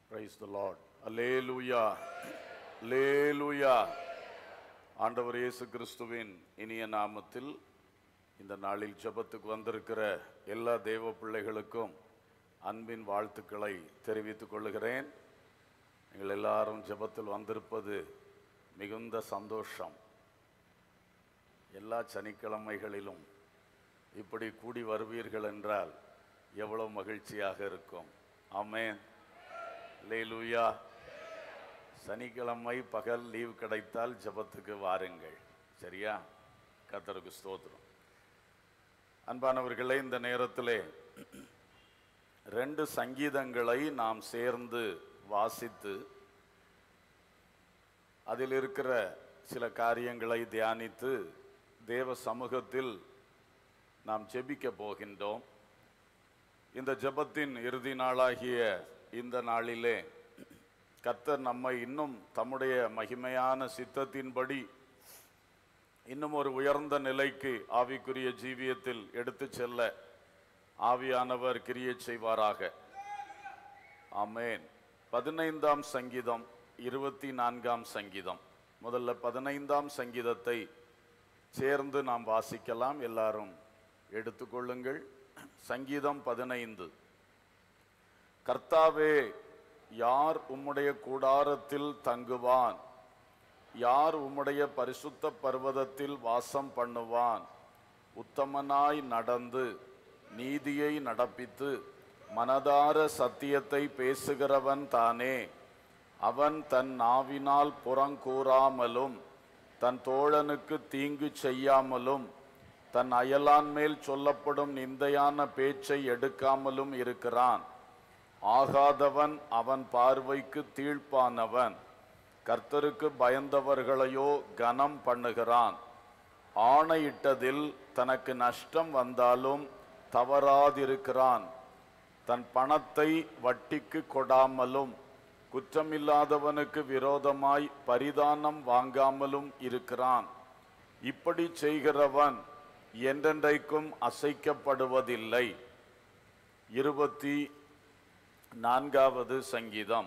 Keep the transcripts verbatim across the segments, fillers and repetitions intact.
Praise the Lord. Alleluia. Alleluia. ஆண்டவர் இயேசு கிறிஸ்துவின் இனிய நாமத்தில் இந்த நாளில் ஜெபத்துக்கு வந்திருக்கிற எல்லா தேவ பிள்ளைகளுக்கும் அன்பின் வாழ்த்துக்களை தெரிவித்துக் கொள்கிறேன். நீங்கள் எல்லாரும் ஜெபத்தில் வந்திருப்பது மிகுந்த சந்தோஷம். எல்லா சனிக்கிழமைகளிலும் இப்படி கூடி வருவீர்கள் என்றால் எவ்வளவு மகிழ்ச்சியாக இருக்கும். ஆமென். அல்லேலூயா. சனிக்கிழமை பகல் லீவ் கிடைத்தால் ஜெபத்துக்கு வாருங்கள். சரியா? கர்த்தருக்கு ஸ்தோத்திரம். அன்பானவர்களே, இந்த நேரத்திலே ரெண்டு சங்கீதங்களை நாம் சேர்ந்து வாசித்து அதில் இருக்கிற சில காரியங்களை தியானித்து தேவ சமூகத்தில் நாம் ஜெபிக்க போகின்றோம். இந்த ஜெபத்தின் இறுதி நாளாகிய இந்த நாளிலே கர்த்தர் நம்மை இன்னும் தம்முடைய மகிமையான சித்தத்தின்படி இன்னும் ஒரு உயர்ந்த நிலைக்கு ஆவிக்குரிய ஜீவியத்தில் எடுத்து செல்ல ஆவியானவர் கிரியை செய்வாராக. ஆமென். பதினைந்தாம் சங்கீதம், இருபத்தி நான்காம் சங்கீதம். முதல்ல பதினைந்தாம் சங்கீதத்தை சேர்ந்து நாம் வாசிக்கலாம். எல்லாரும் எடுத்துக்கொள்ளுங்கள். சங்கீதம் பதினைந்து. கர்த்தாவே, யார் உம்முடைய கூடாரத்தில் தங்குவான்? யார் உம்முடைய பரிசுத்த பர்வதத்தில் வாசம் பண்ணுவான்? உத்தமனாய் நடந்து நீதியை நடப்பித்து மனதார சத்தியத்தை பேசுகிறவன் தானே. அவன் தன் நாவினால் புறங்கூறாமலும் தன் தோழனுக்கு தீங்கு செய்யாமலும் தன் அயலான் மேல் சொல்லப்படும் நிந்தையான பேச்சை எடுக்காமலும் இருக்கிறான். ஆகாதவன் அவன் பார்வைக்கு தீழ்ப்பானவன். கர்த்தருக்கு பயந்தவர்களையோ கனம் பண்ணுகிறான். ஆணையிட்டதில் தனக்கு நஷ்டம் வந்தாலும் தவறாதிருக்கிறான். தன் பணத்தை வட்டிக்கு கொடாமலும் குற்றமில்லாதவனுக்கு விரோதமாய் பரிதானம் வாங்காமலும் இருக்கிறான். இப்படி செய்கிறவன் என்றென்றைக்கும் அசைக்கப்படுவதில்லை. இருபத்தி நான்காவது சங்கீதம்.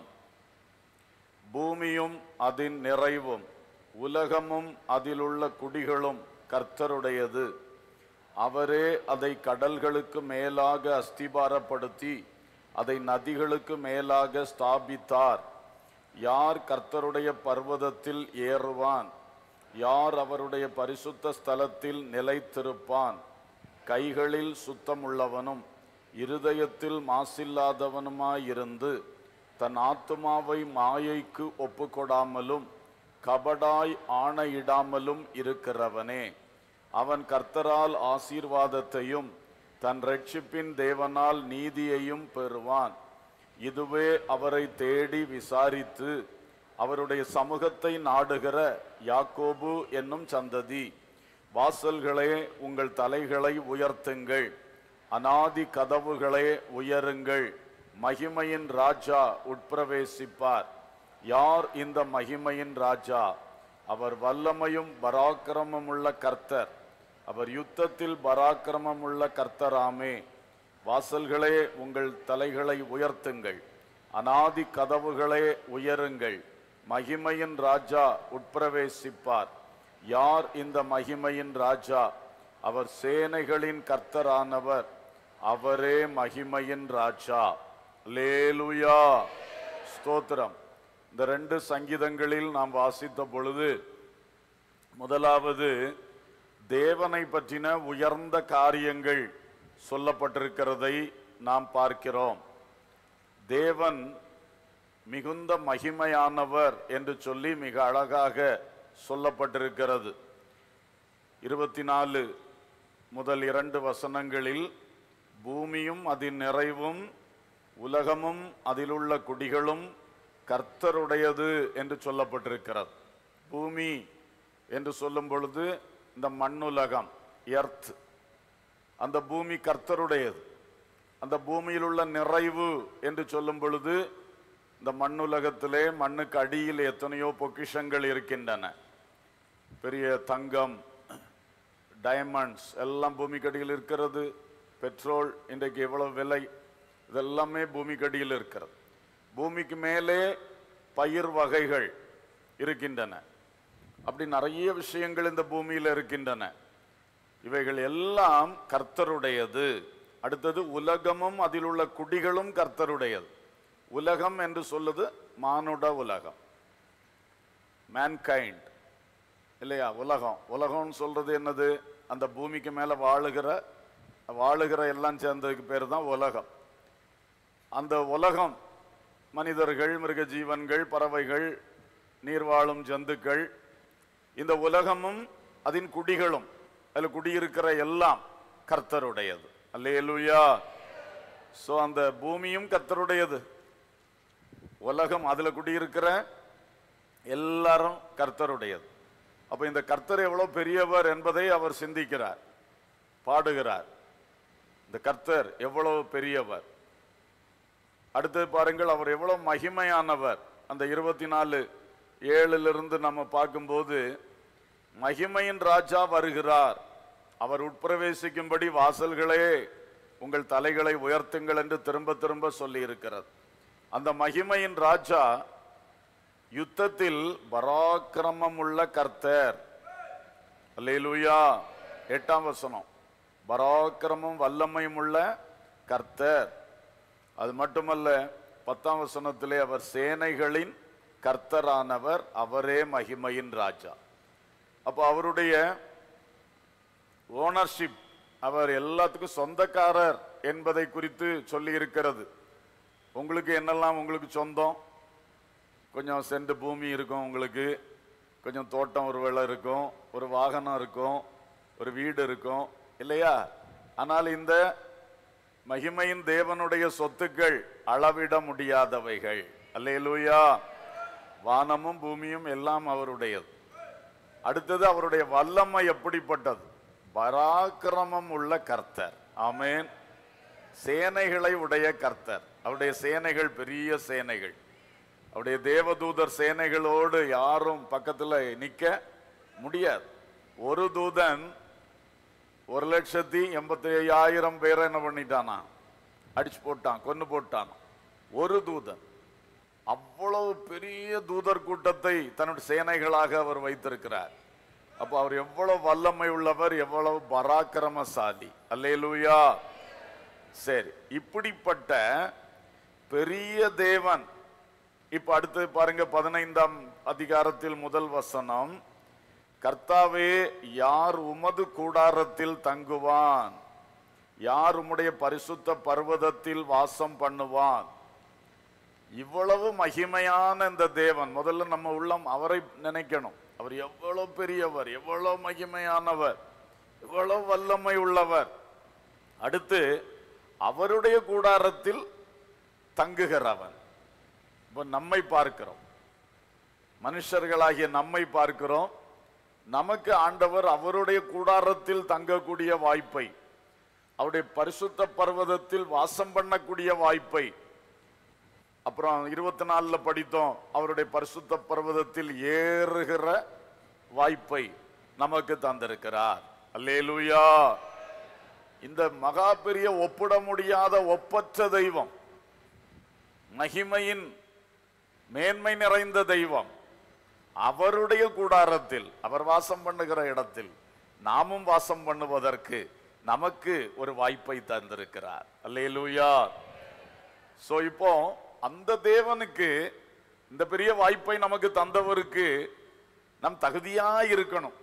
பூமியும் அதன் நிறைவும் உலகமும் அதிலுள்ள குடிகளும் கர்த்தருடையது. அவரே அதை கடல்களுக்கு மேலாக அஸ்திபாரப்படுத்தி அதை நதிகளுக்கு மேலாக ஸ்தாபித்தார். யார் கர்த்தருடைய பர்வதத்தில் ஏறுவான்? யார் அவருடைய பரிசுத்த ஸ்தலத்தில் நிலைத்திருப்பான்? கைகளில் சுத்தமுள்ளவனும் இருதயத்தில் மாசில்லாதவனுமாயிருந்து தன் ஆத்துமாவை மாயைக்கு ஒப்புக்கொடாமலும் கபடாய் ஆணையிடாமலும் இருக்கிறவனே. அவன் கர்த்தரால் ஆசீர்வாதத்தையும் தன் இரட்சிப்பின் தேவனால் நீதியையும் பெறுவான். இதுவே அவரை தேடி விசாரித்து அவருடைய சமூகத்தை நாடுகிற யாக்கோபு என்னும் சந்ததி. வாசல்களே, உங்கள் தலைகளை உயர்த்துங்கள். அநாதி கதவுகளே, உயருங்கள். மகிமையின் ராஜா உட்பிரவேசிப்பார். யார் இந்த மகிமையின் ராஜா? அவர் வல்லமையும் பராக்கிரமம் உள்ள கர்த்தர். அவர் யுத்தத்தில் பராக்கிரமம் உள்ள கர்த்தராமே. வாசல்களே, உங்கள் தலைகளை உயர்த்துங்கள். அநாதி கதவுகளே, உயருங்கள். மகிமையின் ராஜா உட்பிரவேசிப்பார். யார் இந்த மகிமையின் ராஜா? அவர் சேனைகளின் கர்த்தரானவர். அவரே மகிமையின் ராஜா. அல்லேலூயா. ஸ்தோத்திரம். இந்த ரெண்டு சங்கீதங்களில் நாம் வாசித்த பொழுது முதலாவது தேவனை பற்றின உயர்ந்த காரியங்கள் சொல்லப்பட்டிருக்கிறதை நாம் பார்க்கிறோம். தேவன் மிகுந்த மகிமையானவர் என்று சொல்லி மிக அழகாக சொல்லப்பட்டிருக்கிறது. இருபத்தி நாலு முதல் இரண்டு வசனங்களில் பூமியும் அதன் நிறைவும் உலகமும் அதிலுள்ள குடிகளும் கர்த்தருடையது என்று சொல்லப்பட்டிருக்கிறது. பூமி என்று சொல்லும் பொழுது இந்த மண்ணுலகம், எர்த், அந்த பூமி கர்த்தருடையது. அந்த பூமியில் உள்ள நிறைவு என்று சொல்லும் பொழுது இந்த மண்ணுலகத்திலே மண்ணுக்கு அடியில் எத்தனையோ பொக்கிஷங்கள் இருக்கின்றன. பெரிய தங்கம், டைமண்ட்ஸ் எல்லாம் பூமிக்கடியில் இருக்கிறது. பெட்ரோல் இன்றைக்கு எவ்வளவு விலை, இதெல்லாமே பூமிக்கடியில் இருக்கிறது. பூமிக்கு மேலே பயிர் வகைகள் இருக்கின்றன. அப்படி நிறைய விஷயங்கள் இந்த பூமியில் இருக்கின்றன. இவைகள் எல்லாம் கர்த்தருடையது. அடுத்தது உலகமும் அதில் உள்ள குடிகளும் கர்த்தருடையது. உலகம் என்று சொல்லுது மானுட உலகம், மேன்கைண்ட் இல்லையா? உலகம் உலகம்னு சொல்றது என்னது? அந்த பூமிக்கு மேல வாழுகிற வாழுகிற எல்லாம் சேர்ந்ததுக்கு பேர் தான் உலகம். அந்த உலகம் மனிதர்கள், மிருக ஜீவன்கள், பறவைகள், நீர்வாழும் ஜந்துக்கள், இந்த உலகமும் அதன் குடிகளும் அதில் குடியிருக்கிற எல்லாம் கர்த்தருடையது. அல்லேலூயா. சோ அந்த பூமியும் கர்த்தருடையது, உலகம் அதுல குடியிருக்கிற எல்லாரும் கர்த்தருடையது. அப்ப இந்த கர்த்தர் எவ்வளவு பெரியவர் என்பதை அவர் சிந்திக்கிறார், பாடுகிறார். இந்த கர்த்தர் எவ்வளவு பெரியவர். அடுத்து பாருங்கள், அவர் எவ்வளவு மகிமையானவர். அந்த இருபத்தி நாலு ஏழிலிருந்து நம்ம பார்க்கும்போது, மகிமையின் ராஜா வருகிறார், அவர் உட்பிரவேசிக்கும்படி வாசல்களே உங்கள் தலைகளை உயர்த்துங்கள் என்று திரும்ப திரும்ப சொல்லி இருக்கிறது. அந்த மகிமையின் ராஜா யுத்தத்தில் பராக்கிரமம் உள்ள கர்த்தர். அல்லேலூயா. எட்டாம் வசனம், பராக்கிரமும் வல்லமையும் உள்ள கர்த்தர். அது மட்டுமல்ல, பத்தாம் வசனத்திலே அவர் சேனைகளின் கர்த்தரானவர், அவரே மகிமையின் ராஜா. அப்போ அவருடைய ஓனர்ஷிப், அவர் எல்லாத்துக்கும் சொந்தக்காரர் என்பதை குறித்து சொல்லி இருக்கிறது. உங்களுக்கு என்னெல்லாம் உங்களுக்கு சொந்தம்? கொஞ்சம் சென்ட் பூமி இருக்கும், உங்களுக்கு கொஞ்சம் தோட்டம் ஒரு வேளை இருக்கும், ஒரு வாகனம் இருக்கும், ஒரு வீடு இருக்கும் இல்லையா? ஆனால் இந்த மகிமையின் தேவனுடைய சொத்துக்கள் அளவிட முடியாதவைகள். அல்லேலூயா. வானமும் பூமியும் எல்லாம் அவருடையது. அடுத்தது அவருடைய வல்லமை எப்படிப்பட்டது? பராக்கிரமம் உள்ள கர்த்தர். ஆமென். சேனைகளை உடைய கர்த்தர். அவருடைய சேனைகள் பெரிய சேனைகள். அவருடைய தேவதூதர் சேனைகளோடு யாரும் பக்கத்தில் நிற்க முடியாது. ஒரு தூதன் ஒரு லட்சத்தி எண்பத்தி ஐயாயிரம் பேரை என்ன பண்ணிட்டானா? அடிச்சு போட்டான், கொன்னு போட்டான். ஒரு தூதன். அவ்வளவு பெரிய தூதர் கூட்டத்தை தன்னுடைய சேனைகளாக அவர் வைத்திருக்கிறார். அப்போ அவர் எவ்வளவு வல்லமை உள்ளவர், எவ்வளவு பராக்கிரமசாலி. அல்லேலூயா. சரி, இப்படிப்பட்ட பெரிய தேவன். இப்ப அடுத்து பாருங்க, பதினைந்தாம் அதிகாரத்தில் முதல் வசனம், கர்த்தாவே யார் உமது கூடாரத்தில் தங்குவான்? யார் உம்முடைய பரிசுத்த பர்வதத்தில் வாசம் பண்ணுவான்? இவ்வளவு மகிமையான இந்த தேவன், முதல்ல நம்ம உள்ளம் அவரை நினைக்கணும். அவர் எவ்வளவு பெரியவர், எவ்வளவு மகிமையானவர், எவ்வளவு வல்லமை உள்ளவர். அடுத்து அவருடைய கூடாரத்தில் தங்குகிறவன். இப்ப நம்மை பார்க்கிறோம், மனுஷர்களாகிய நம்மை பார்க்கிறோம். நமக்கு ஆண்டவர் அவருடைய கூடாரத்தில் தங்கக்கூடிய வாய்ப்பை, அவருடைய பரிசுத்த பர்வதத்தில் வாசம் பண்ணக்கூடிய வாய்ப்பை, அப்புறம் இருபத்தி நாலுல படித்தோம், அவருடைய பரிசுத்த பர்வதத்தில் ஏறுகிற வாய்ப்பை நமக்கு தந்திருக்கிறார். அல்லேலூயா. இந்த மகா பெரிய ஒப்பிட முடியாத ஒப்பற்ற தெய்வம், மகிமையின் மேன்மை நிறைந்த தெய்வம், அவருடைய கூடாரத்தில், அவர் வாசம் பண்ணுகிற இடத்தில் நாமும் வாசம் பண்ணுவதற்கு நமக்கு ஒரு வாய்ப்பை தந்திருக்கிறார். அல்லேலூயா. சோ இப்போ அந்த தேவனுக்கு, இந்த பெரிய வாய்ப்பை நமக்கு தந்தவருக்கு நம் தகுதியா இருக்கணும்.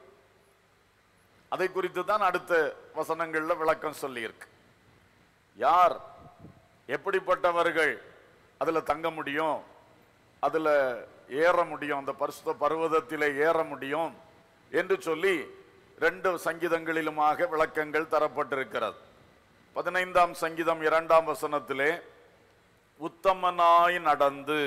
அதை குறித்து தான் அடுத்த வசனங்கள்ல விளக்கம் சொல்லி இருக்கு. யார் எப்படிப்பட்டவர்கள் அதுல தங்க முடியும், அதுல ஏற முடியும், அந்த பரிசுத்த பர்வதத்திலே ஏற முடியும் என்று சொல்லி ரெண்டு சங்கீதங்களிலுமாக விளக்கங்கள் தரப்பட்டிருக்கிறது. பதினைந்தாம் சங்கீதம் இரண்டாம் வசனத்திலே, உத்தமனாய் நடந்து,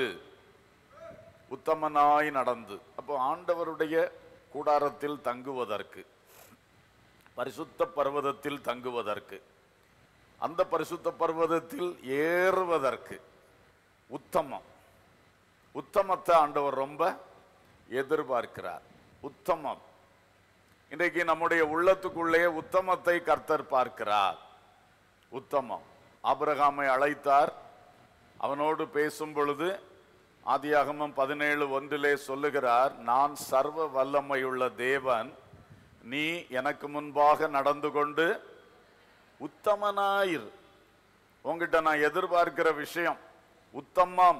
உத்தமனாய் நடந்து. அப்போ ஆண்டவருடைய கூடாரத்தில் தங்குவதற்கு, பரிசுத்த பர்வதத்தில் தங்குவதற்கு, அந்த பரிசுத்த பர்வதத்தில் ஏறுவதற்கு உத்தமம், உத்தமத்தை ஆண்டவர் ரொம்ப எதிர்பார்க்கிறார். உத்தமம். இன்றைக்கு நம்முடைய உள்ளத்துக்குள்ளே உத்தமத்தை கர்த்தர் பார்க்கிறார். உத்தமம். ஆபிரகாமை அழைத்தார், அவனோடு பேசும் பொழுது ஆதியாகமம் பதினேழு ஒன்றிலே சொல்லுகிறார், நான் சர்வ வல்லமையுள்ள தேவன், நீ எனக்கு முன்பாக நடந்து கொண்டு உத்தமனாயிரு. உங்ககிட்ட நான் எதிர்பார்க்கிற விஷயம் உத்தமம்,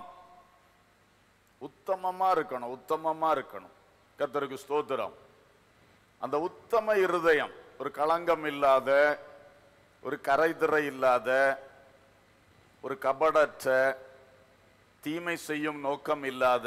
உத்தமமா இருக்கணும், உத்தமமா இருக்கணும். கர்த்தருக்கு ஸ்தோத்திரம். அந்த உத்தம இருதயம், ஒரு களங்கம் இல்லாத, ஒரு கரைதிரை இல்லாத, ஒரு கபடற்ற, தீமை செய்யும் நோக்கம் இல்லாத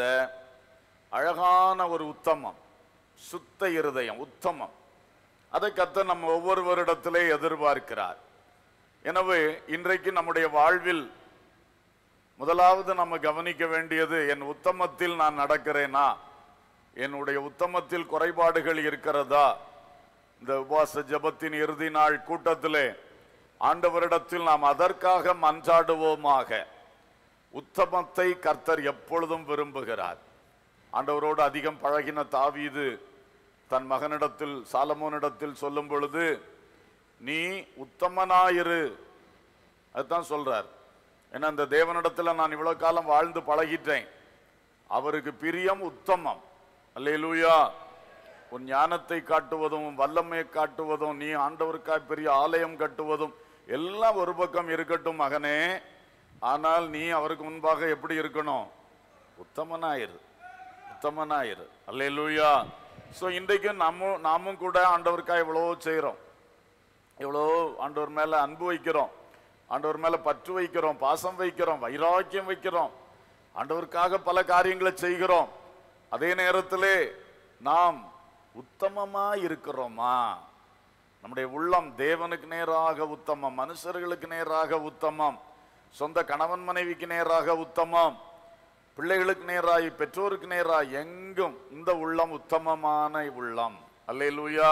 அழகான ஒரு உத்தமம், சுத்த இருதயம், உத்தமம். அதை கர்த்தர் நம்ம ஒவ்வொருவரிடத்திலே எதிர்பார்க்கிறார். எனவே இன்றைக்கு நம்முடைய வாழ்வில் முதலாவது நம்ம கவனிக்க வேண்டியது, என் உத்தமத்தில் நான் நடக்கிறேனா, என்னுடைய உத்தமத்தில் குறைபாடுகள் இருக்கிறதா? இந்த உபவாச ஜெபத்தின் இறுதி நாள் கூட்டத்திலே ஆண்டவரிடத்தில் நாம் அதற்காக மன்றாடுவோமாக. உத்தமத்தை கர்த்தர் எப்பொழுதும் விரும்புகிறார். ஆண்டவரோடு அதிகம் பழகின தாவீது தன் மகனிடத்தில் சாலமோனிடத்தில் சொல்லும் பொழுது, நீ உத்தமனாயிரு, அதுதான் சொல்றார். ஏன்னா இந்த தேவனிடத்துல நான் இவ்வளவு காலம் வாழ்ந்து பழகிட்டேன், அவருக்கு பிரியம் உத்தமம். அல்லேலூயா. உன் ஞானத்தை காட்டுவதும் வல்லமையை காட்டுவதும், நீ ஆண்டவருக்காய் பெரிய ஆலயம் கட்டுவதும் எல்லாம் ஒரு பக்கம் இருக்கட்டும் மகனே, ஆனால் நீ அவருக்கு முன்பாக எப்படி இருக்கணும்? உத்தமனாயிரு, உத்தமனாயிரு. அல்லேலூயா. ஸோ இன்றைக்கு நம்ம நாமும் கூட ஆண்டவருக்காக எவ்வளோ செய்கிறோம், எவ்வளோ ஆண்டவர் மேலே அன்பு வைக்கிறோம், ஆண்டவர் மேலே பற்று வைக்கிறோம், பாசம் வைக்கிறோம், வைராக்கியம் வைக்கிறோம், ஆண்டவருக்காக பல காரியங்களை செய்கிறோம். அதே நேரத்திலே நாம் உத்தமமா இருக்கிறோமா? நம்முடைய உள்ளம் தேவனுக்கு நேராக உத்தமம், மனுஷர்களுக்கு நேராக உத்தமம், சொந்த கணவன் மனைவிக்கு நேராக உத்தமம், பிள்ளைகளுக்கு நேராய், பெற்றோருக்கு நேராய், எங்கும் இந்த உள்ளம் உத்தமமான உள்ளம். அல்லேலூயா.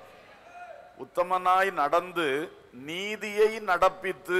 உத்தமனாய் நடந்து நீதியை நடப்பித்து,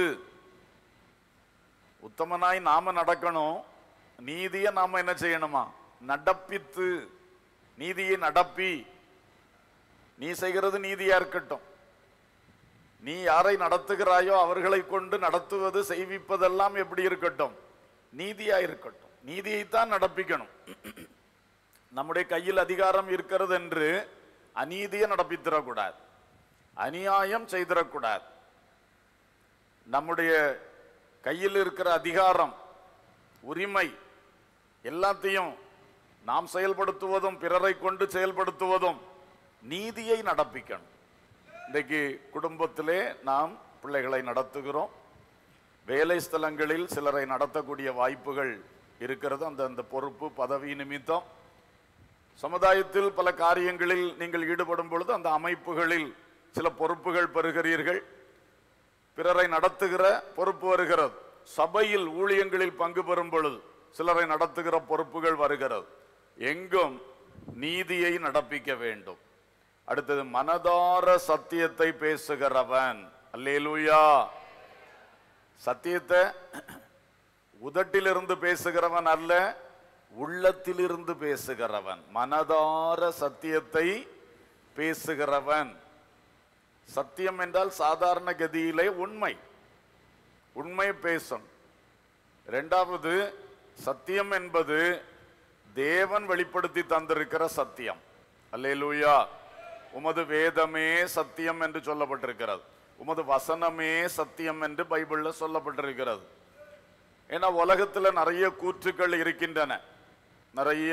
உத்தமனாய் நாம நடக்கணும், நீதியை நாம என்ன செய்யணுமா? நடப்பித்து. நீதியை நடப்பி. நீ செய்கிறது நீதியா இருக்கட்டும், நீ யாரை நடத்துகிறாயோ அவர்களை கொண்டு நடத்துவது செய்விப்பதெல்லாம் எப்படி இருக்கட்டும்? நீதியா இருக்கட்டும். நீதியைத்தான் நடப்பிக்கணும். நம்முடைய கையில் அதிகாரம் இருக்கிறது என்று அநீதியை நடப்பித்திடக்கூடாது, அநியாயம் செய்திடக்கூடாது. நம்முடைய கையில் இருக்கிற அதிகாரம், உரிமை எல்லாத்தையும் நாம் செயல்படுத்துவதும் பிறரை கொண்டு செயல்படுத்துவதும் நீதியை நடப்பிக்கணும். இன்றைக்கு குடும்பத்திலே நாம் பிள்ளைகளை நடத்துகிறோம், வேலை ஸ்தலங்களில் சிலரை நடத்தக்கூடிய வாய்ப்புகள் இருக்கிறது. அந்த அந்த பொறுப்பு பதவி நிமித்தம் சமுதாயத்தில் பல காரியங்களில் நீங்கள் ஈடுபடும் பொழுது அந்த அமைப்புகளில் சில பொறுப்புகள் பெறுகிறீர்கள், பிறரை நடத்துகிற பொறுப்பு வருகிறது. சபையில் ஊழியங்களில் பங்கு பெறும் பொழுது சிலரை நடத்துகிற பொறுப்புகள் வருகிறது. எங்கும் நீதியை நடப்பிக்க வேண்டும். அடுத்தது மனதார சத்தியத்தை பேசுகிறவன். அல்லேலூயா. சத்தியத்தை உதட்டிலிருந்து பேசுகிறவன் அல்ல, உள்ளத்திலிருந்து பேசுகிறவன். மனதார சத்தியத்தை பேசுகிறவன். சத்தியம் என்றால் சாதாரண கதியிலே உண்மை, உண்மை பேசும். இரண்டாவது, சத்தியம் என்பது தேவன் வெளிப்படுத்தி தந்திருக்கிற சத்தியம். அல்லேலூயா. உமது வேதமே சத்தியம் என்று சொல்லப்பட்டிருக்கிறது, உமது வசனமே சத்தியம் என்று பைபிள்ல சொல்லப்பட்டிருக்கிறது. ஏன்னா உலகத்துல நிறைய கூற்றுக்கள் இருக்கின்றன, நிறைய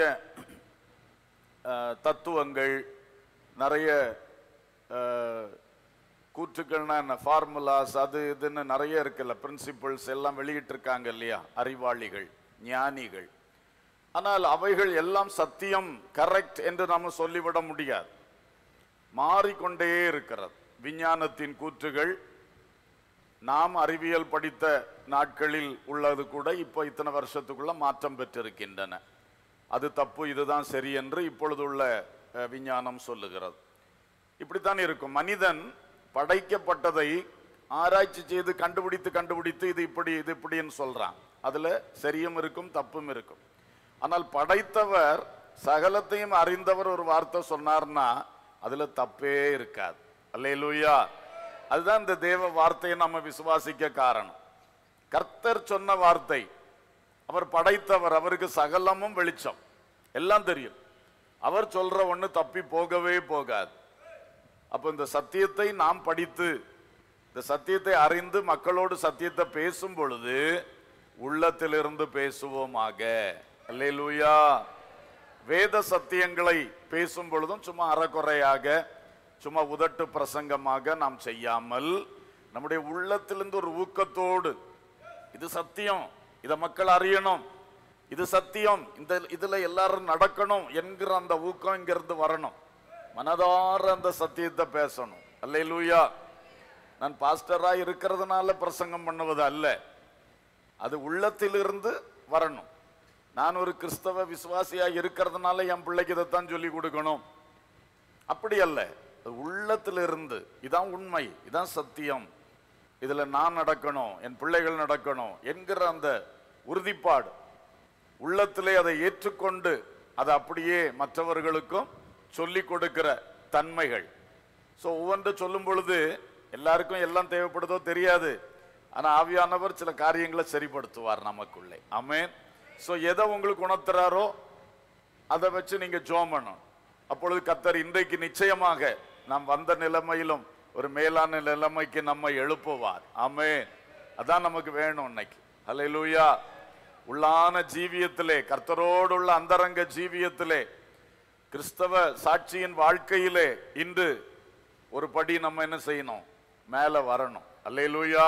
தத்துவங்கள், நிறைய கூற்றுக்கள்னா என்ன, ஃபார்முலாஸ், அது இதுன்னு நிறைய இருக்குல்ல, பிரின்சிபிள்ஸ் எல்லாம் வெளியிட்டு இருக்காங்க இல்லையா, அறிவாளிகள், ஞானிகள். ஆனால் அவைகள் எல்லாம் சத்தியம், கரெக்ட் என்று நாம சொல்லிவிட முடியாது. மாறிக்கொண்டே இருக்கிறது. விஞ்ஞானத்தின் கூற்றுகள் நாம் அறிவியல் படித்த நாட்களில் உள்ளது கூட இப்போ இத்தனை வருஷத்துக்குள்ள மாற்றம் பெற்றிருக்கின்றன. அது தப்பு, இதுதான் சரி என்று இப்பொழுதுள்ள விஞ்ஞானம் சொல்லுகிறது. இப்படித்தான் இருக்கும். மனிதன் படைக்கப்பட்டதை ஆராய்ச்சி செய்து கண்டுபிடித்து கண்டுபிடித்து இது இப்படி இது இப்படின்னு சொல்றான். அதுல சரியும் இருக்கும், தப்பும் இருக்கும். ஆனால் படைத்தவர் சகலத்தையும் அறிந்தவர் ஒரு வார்த்தை சொன்னார்னா அதுல தப்பே இருக்காது. அல்லேலூயா. அதுதான் இந்த தேவ வார்த்தையை நம்ம விசுவாசிக்க காரணம். கர்த்தர் சொன்ன வார்த்தை அவர் படைத்தவர், அவருக்கு சகலமும் வெளிச்சம், எல்லாம் தெரியும். அவர் சொல்ற ஒண்ணு தப்பி போகவே போகாது. அப்ப இந்த சத்தியத்தை நாம் படித்து இந்த சத்தியத்தை அறிந்து மக்களோடு சத்தியத்தை பேசும் பொழுது உள்ளத்திலிருந்து பேசுவோமாக. அல்லேலூயா. வேத சத்தியங்களை பேசும் பொழுதும் சும்மா அறக்குறையாக சும்மா உதட்டு பிரசங்கமாக நாம் செய்யாமல் நம்முடைய உள்ளத்திலிருந்து ஒரு ஊக்கத்தோடு இது சத்தியம், இத மக்கள் அறியணும், இது சத்தியம், இந்த இதுல எல்லாரும் நடக்கணும் என்கிற அந்த ஊக்கம் இங்கிருந்து வரணும். மனதார அந்த சத்தியத்தை பேசணும். அல்லேலூயா. நான் பாஸ்டரா இருக்கிறதுனால பிரசங்கம் பண்ணுவது அல்ல, அது உள்ளத்திலிருந்து வரணும். நான் ஒரு கிறிஸ்தவ விசுவாசியா இருக்கிறதுனால என் பிள்ளைக்கு இதைத்தான் சொல்லி கொடுக்கணும், அப்படி அல்ல. உள்ளத்திலிருந்து இதான் உண்மை, இதான் சத்தியம், இதுல நான் நடக்கணும், என் பிள்ளைகள் நடக்கணும் என்கிற அந்த உறுதிப்பாடு உள்ளத்திலே அதை ஏற்றுக்கொண்டு அதை அப்படியே மற்றவர்களுக்கும் சொல்லி கொடுக்கிற தன்மைகள். ஸோ ஒவ்வொன்று சொல்லும் பொழுது எல்லாருக்கும் எல்லாம் தேவைப்படுதோ தெரியாது, ஆனா ஆவியானவர் சில காரியங்களை சரிப்படுத்துவார் நமக்குள்ளே. ஆமென். ஸோ எதை உங்களுக்கு உணர்த்துறாரோ அதை வச்சு நீங்க ஜெபம் பண்ணணும். அப்பொழுது கர்த்தர் இன்றைக்கு நிச்சயமாக நாம் வந்த நிலைமையிலும் ஒரு மேலான நிலைமைக்கு நம்ம எழுப்புவார். ஆமென். அதான் நமக்கு வேணும் இன்னைக்கு. அல்லேலூயா. உள்ளான ஜீவியத்திலே, கர்த்தரோடு உள்ள அந்தரங்க ஜீவியத்திலே, கிறிஸ்தவ சாட்சியின் வாழ்க்கையிலே இன்று ஒரு படி நம்ம என்ன செய்யணும், மேல வரணும். அல்லேலூயா.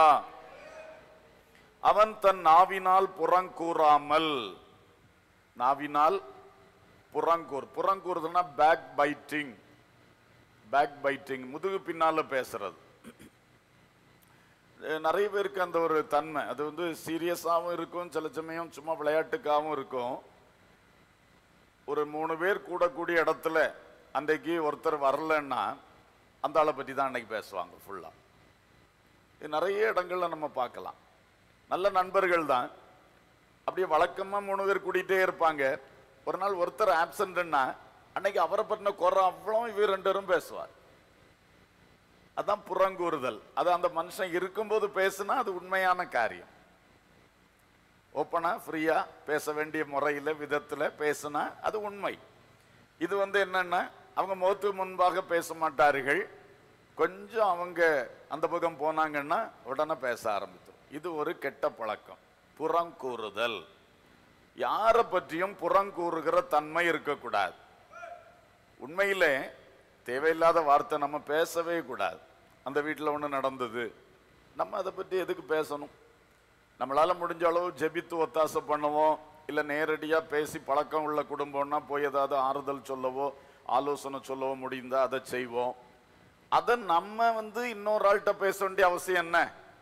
அவன் தன் நாவினால் புறங்கூறாமல், நாவினால் புறங்கூர், புறங்கூறுதுன்னா பேக் பைட்டிங், பேக் பைட்டிங் முதுகு பின்னால பேசுறது. நிறைய பேருக்கு அந்த ஒரு தன்மை, அது வந்து சீரியஸாகவும் இருக்கும், சில சமயம் சும்மா விளையாட்டுக்காகவும் இருக்கும். ஒரு மூணு பேர் கூடக்கூடிய இடத்துல அன்றைக்கு ஒருத்தர் வரலன்னா அந்த ஆளை பற்றி தான் அன்னைக்கு பேசுவாங்க ஃபுல்லா. இது நிறைய இடங்கள்ல நம்ம பார்க்கலாம். நல்ல நண்பர்கள் தான், அப்படியே வழக்கமா மூணு பேர் கூட்டிகிட்டே இருப்பாங்க. ஒரு நாள் ஒருத்தர் ஆப்சண்ட்னா அன்னைக்கு அவரை பற்றின குறை அவ்வளோ இவர் ரெண்டு பேரும் பேசுவார். அதான் புறங்கூறுதல். அது அந்த மனுஷன் இருக்கும்போது பேசுனா அது உண்மையான காரியம். ஓப்பனா ஃப்ரீயா பேச வேண்டிய முறையில் விதத்தில் பேசுனா அது உண்மை. இது வந்து என்னன்னா அவங்க முகத்துக்கு முன்பாக பேச மாட்டார்கள், கொஞ்சம் அவங்க அந்த பக்கம் போனாங்கன்னா உடனே பேச ஆரம்பித்தோம். இது ஒரு கெட்ட பழக்கம், புறங்கூறுதல். யாரை பற்றியும் புறங்கூறுகிற தன்மை இருக்கக்கூடாது. உண்மையிலே தேவையில்லாத வார்த்தை நம்ம பேசவே கூடாது. அந்த வீட்டில் ஒன்று நடந்தது, நம்ம அதை பற்றி எதுக்கு பேசணும்? நம்மளால முடிஞ்ச அளவு ஜெபித்து ஒத்தாசை பண்ணுவோம், இல்லை நேரடியாக பேசி பழக்கம் உள்ள குடும்பம்னா போய் ஏதாவது ஆறுதல் சொல்லவோ ஆலோசனை சொல்லவோ முடிந்தா அதை செய்வோம். அதை நம்ம வந்து இன்னொரு ஆள்கிட்ட பேச வேண்டிய அவசியம் என்ன?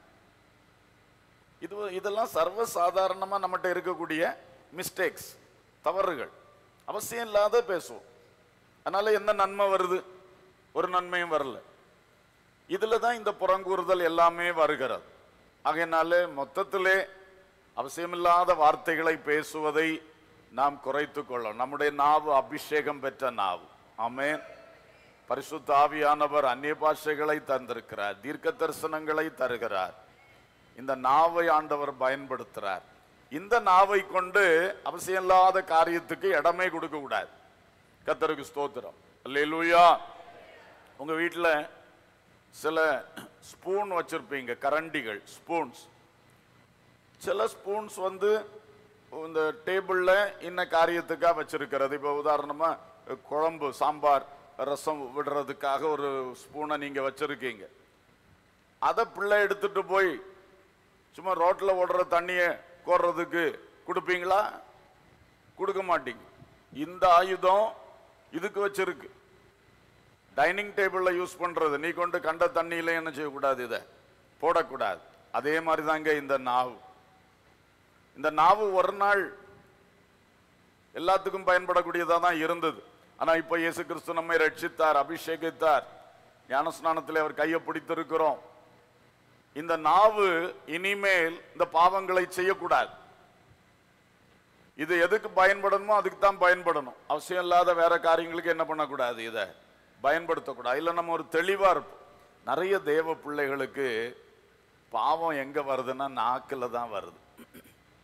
இது இதெல்லாம் சர்வசாதாரணமாக நம்மகிட்ட இருக்கக்கூடிய மிஸ்டேக்ஸ், தவறுகள். அவசியம் இல்லாத பேசுவோம். அதனால என்ன நன்மை வருது? ஒரு நன்மையும் வரல. இதுல தான் இந்த புறங்கூறுதல் எல்லாமே வருகிறது. ஆகையினாலே மொத்தத்திலே அவசியமில்லாத வார்த்தைகளை பேசுவதை நாம் குறைத்து கொள்ளணும். நம்முடைய நாவு அபிஷேகம் பெற்ற நாவு. ஆமென். பரிசுத்த ஆவியானவர் அந்நிய பாஷைகளை தந்திருக்கிறார், தீர்க்க தரிசனங்களை தருகிறார். இந்த நாவை ஆண்டவர் பயன்படுத்துறார். இந்த நாவை கொண்டு அவசியமில்லாத காரியத்துக்கு இடமே கொடுக்க கூடாது. கர்த்தருக்கு ஸ்தோத்திரம். அல்லேலூயா. உங்க வீட்டில் சில ஸ்பூன் வச்சிருப்பீங்க, கரண்டிகள், ஸ்பூன்ஸ். சில ஸ்பூன்ஸ் வந்து இந்த டேபிளில் இன்ன காரியத்துக்காக வச்சிருக்கிறது. இப்போ உதாரணமாக குழம்பு, சாம்பார், ரசம் விடுறதுக்காக ஒரு ஸ்பூனை நீங்கள் வச்சிருக்கீங்க. அதை பிள்ளை எடுத்துட்டு போய் சும்மா ரோட்டில் ஓடுற தண்ணியை கோர்றதுக்கு கொடுப்பீங்களா? கொடுக்க மாட்டீங்க. இந்த ஆயுதம் இதுக்கு வச்சிருக்கு, டைனிங் டேபிளில் யூஸ் பண்ணுறது. நீ கொண்டு கண்ட தண்ணியில் என்ன செய்யக்கூடாது, இதை போடக்கூடாது. அதே மாதிரி தாங்க இந்த நாவு. இந்த நாவு ஒரு நாள் எல்லாத்துக்கும் பயன்படக்கூடியதாக தான் இருந்தது. ஆனால் இப்போ இயேசு கிறிஸ்து நம்மை ரட்சித்தார், அபிஷேகித்தார், ஞானஸ்நானத்தில் அவர் கையை பிடித்திருக்கிறோம். இந்த நாவு இனிமேல் இந்த பாவங்களை செய்யக்கூடாது. இது எதுக்கு பயன்படணுமோ அதுக்கு தான் பயன்படணும். அவசியம் இல்லாத வேற காரியங்களுக்கு என்ன பண்ணக்கூடாது, இதை பயன்படுத்தக்கூடாது. இல்லை நம்ம ஒரு தெளிவா இருப்போம். நிறைய தேவ பிள்ளைகளுக்கு பாவம் எங்க வருதுன்னா நாக்கில் தான் வருது.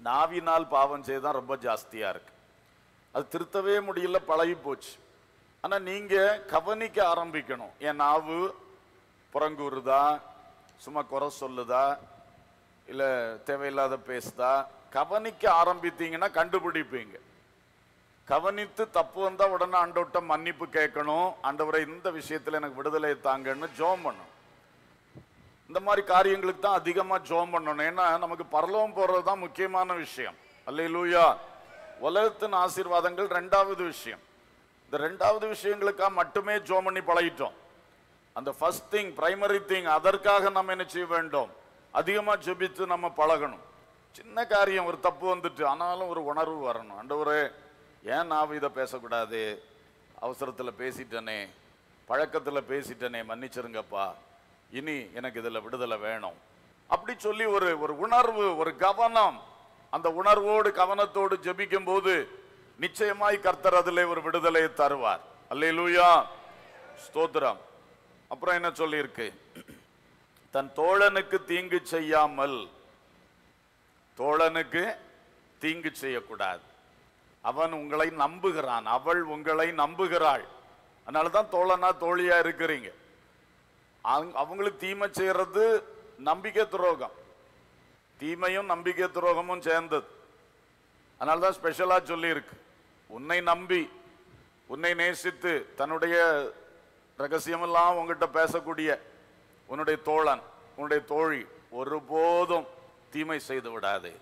நாவினால் பாவம் செய்தான் ரொம்ப ஜாஸ்தியா இருக்கு. அது திருத்தவே முடியல, பழகி போச்சு. ஆனா நீங்க கவனிக்க ஆரம்பிக்கணும். என் நாவு புறங்கூறுதா, சும்மா குறை சொல்லுதா, இல்ல தேவையில்லாத பேசுதா, கவனிக்க ஆரம்பித்தீங்கன்னா கண்டுபிடிப்பீங்க. கவனித்து தப்பு வந்தா உடனே ஆண்டவர்ட்ட மன்னிப்பு கேட்கணும். ஆண்டவரை இந்த விஷயத்துல எனக்கு விடுதலை தாங்கன்னு ஜெபம் பண்ணணும். இந்த மாதிரி காரியங்களுக்கு தான் அதிகமா ஜெபம் பண்ணணும். ஏன்னா நமக்கு பரலோகம் போறது தான் முக்கியமான விஷயம். அல்லேலூயா. உலகத்தின் ஆசீர்வாதங்கள் ரெண்டாவது விஷயம். இந்த ரெண்டாவது விஷயங்களுக்காக மட்டுமே ஜெபம் பண்ணி பழகிட்டோம். அந்த ஃபர்ஸ்ட் திங், பிரைமரி திங், அதற்காக நம்ம என்ன செய்ய வேண்டும்? அதிகமா ஜெபித்து நம்ம பழகணும். சின்ன காரியம், ஒரு தப்பு வந்துட்டு, ஆனாலும் ஒரு உணர்வு வரணும். ஆண்டவரே, ஏன் நான் இதை பேசக்கூடாது, அவசரத்தில் பேசிட்டனே, பழக்கத்தில் பேசிட்டனே, மன்னிச்சிருங்கப்பா, இனி எனக்கு இதில் விடுதலை வேணும் அப்படி சொல்லி ஒரு ஒரு உணர்வு, ஒரு கவனம், அந்த உணர்வோடு கவனத்தோடு ஜெபிக்கும் போது நிச்சயமாய் கர்த்தர் அதிலே ஒரு விடுதலையை தருவார். அல்லேலூயா, ஸ்தோத்திரம். அப்புறம் என்ன சொல்லி இருக்கு? தன் தோழனுக்கு தீங்கு செய்யாமல், தோழனுக்கு தீங்கு செய்யக்கூடாது. அவன் உங்களை நம்புகிறான், அவள் உங்களை நம்புகிறாள். அதனாலதான் தோழனா தோழியா இருக்கிறீங்க. அவங்களுக்கு தீமை செய்யறது நம்பிக்கை துரோகம். தீமையும் நம்பிக்கை துரோகமும் சேர்ந்தது. அதனாலதான் ஸ்பெஷலா சொல்லி இருக்கு, உன்னை நம்பி உன்னை நேசித்து தன்னுடைய ரகசியமெல்லாம் உங்ககிட்ட பேசக்கூடிய உன்னுடைய தோழன், உன்னுடைய தோழி ஒருபோதும் தீமை செய்து விடாது,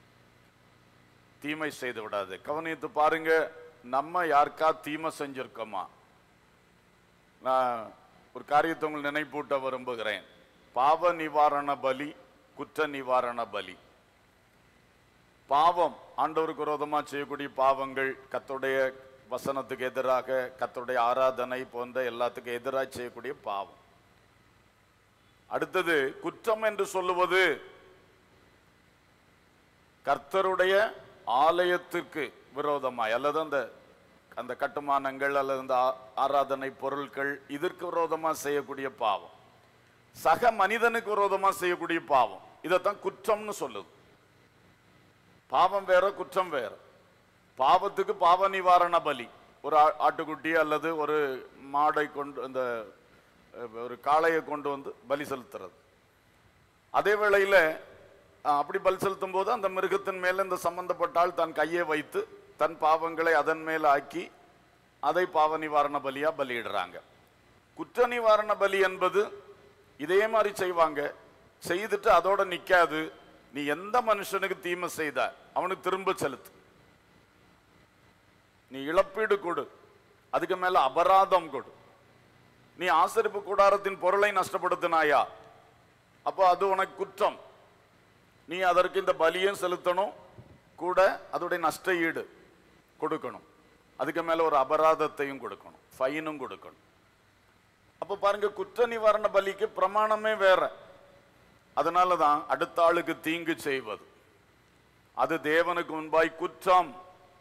தீமை செய்து விடாது. கவனித்து பாருங்க, நம்ம யாருக்கா தீமை செஞ்சிருக்கோமா? நான் ஒரு காரியத்தை உங்களை நினைப்பூட்ட விரும்புகிறேன். பாவ நிவாரண பலி, குற்ற நிவாரண பலி. பாவம், ஆண்டவருக்கு விரோதமா செய்யக்கூடிய பாவங்கள், கர்த்தருடைய வசனத்துக்கு எதிராக, கர்த்தருடைய ஆராதனை போன்ற எல்லாத்துக்கும் எதிராக செய்யக்கூடிய பாவம். அடுத்தது குற்றம் என்று சொல்லுவது கர்த்தருடைய ஆலயத்திற்கு விரோதமாய், அல்லது அந்த அந்த கட்டுமானங்கள் அல்லது அந்த ஆராதனை பொருட்கள், இதற்கு விரோதமா செய்யக்கூடிய பாவம். சக மனிதனுக்கு விரோதமா செய்யக்கூடிய பாவம், இதைத்தான் குற்றம்னு சொல்லுது. பாவம் வேற, குற்றம் வேற. பாவத்துக்கு பாவ நிவாரண பலி, ஒரு ஆட்டுக்குட்டி அல்லது ஒரு மாடை கொண்டு, அந்த ஒரு காளையை கொண்டு வந்து பலி செலுத்துறது. அதே வேளையில அப்படி பலி செலுத்தும் போது அந்த மிருகத்தின் மேல இந்த சம்பந்தப்பட்டால் தன் கையை வைத்து தன் பாவங்களை அதன் மேல் ஆக்கி அதை பாவ நிவாரண பலியா பலியிடுறாங்க. குற்ற நிவாரண பலி என்பது இதே மாதிரி செய்வாங்க. செய்துட்டு அதோட நிக்காது. நீ எந்த மனுஷனுக்கு தீமை செய்த அவனுக்கு திரும்ப செலுத்து, நீ இழப்பீடு கொடு, அதுக்கு மேல அபராதம் கொடு. நீ ஆசரிப்பு கூடாரத்தின் பொருளை நஷ்டப்படுத்தினாயா, அப்போ அது உனக்கு குற்றம். நீ அதற்கு இந்த பலியும் செலுத்தணும், கூட அதோடைய நஷ்ட ஈடு கொடுக்கணும், அதுக்கு மேல ஒரு அபராதத்தையும் கொடுக்கணும், ஃபைனும் கொடுக்கணும். அப்ப பாருங்க, குற்ற நிவாரண பலிக்கு பிரமாணமே வேற. அதனாலதான் அடுத்த ஆளுக்கு தீங்கு செய்வது அது தேவனுக்கு முன்பாய் குற்றம்.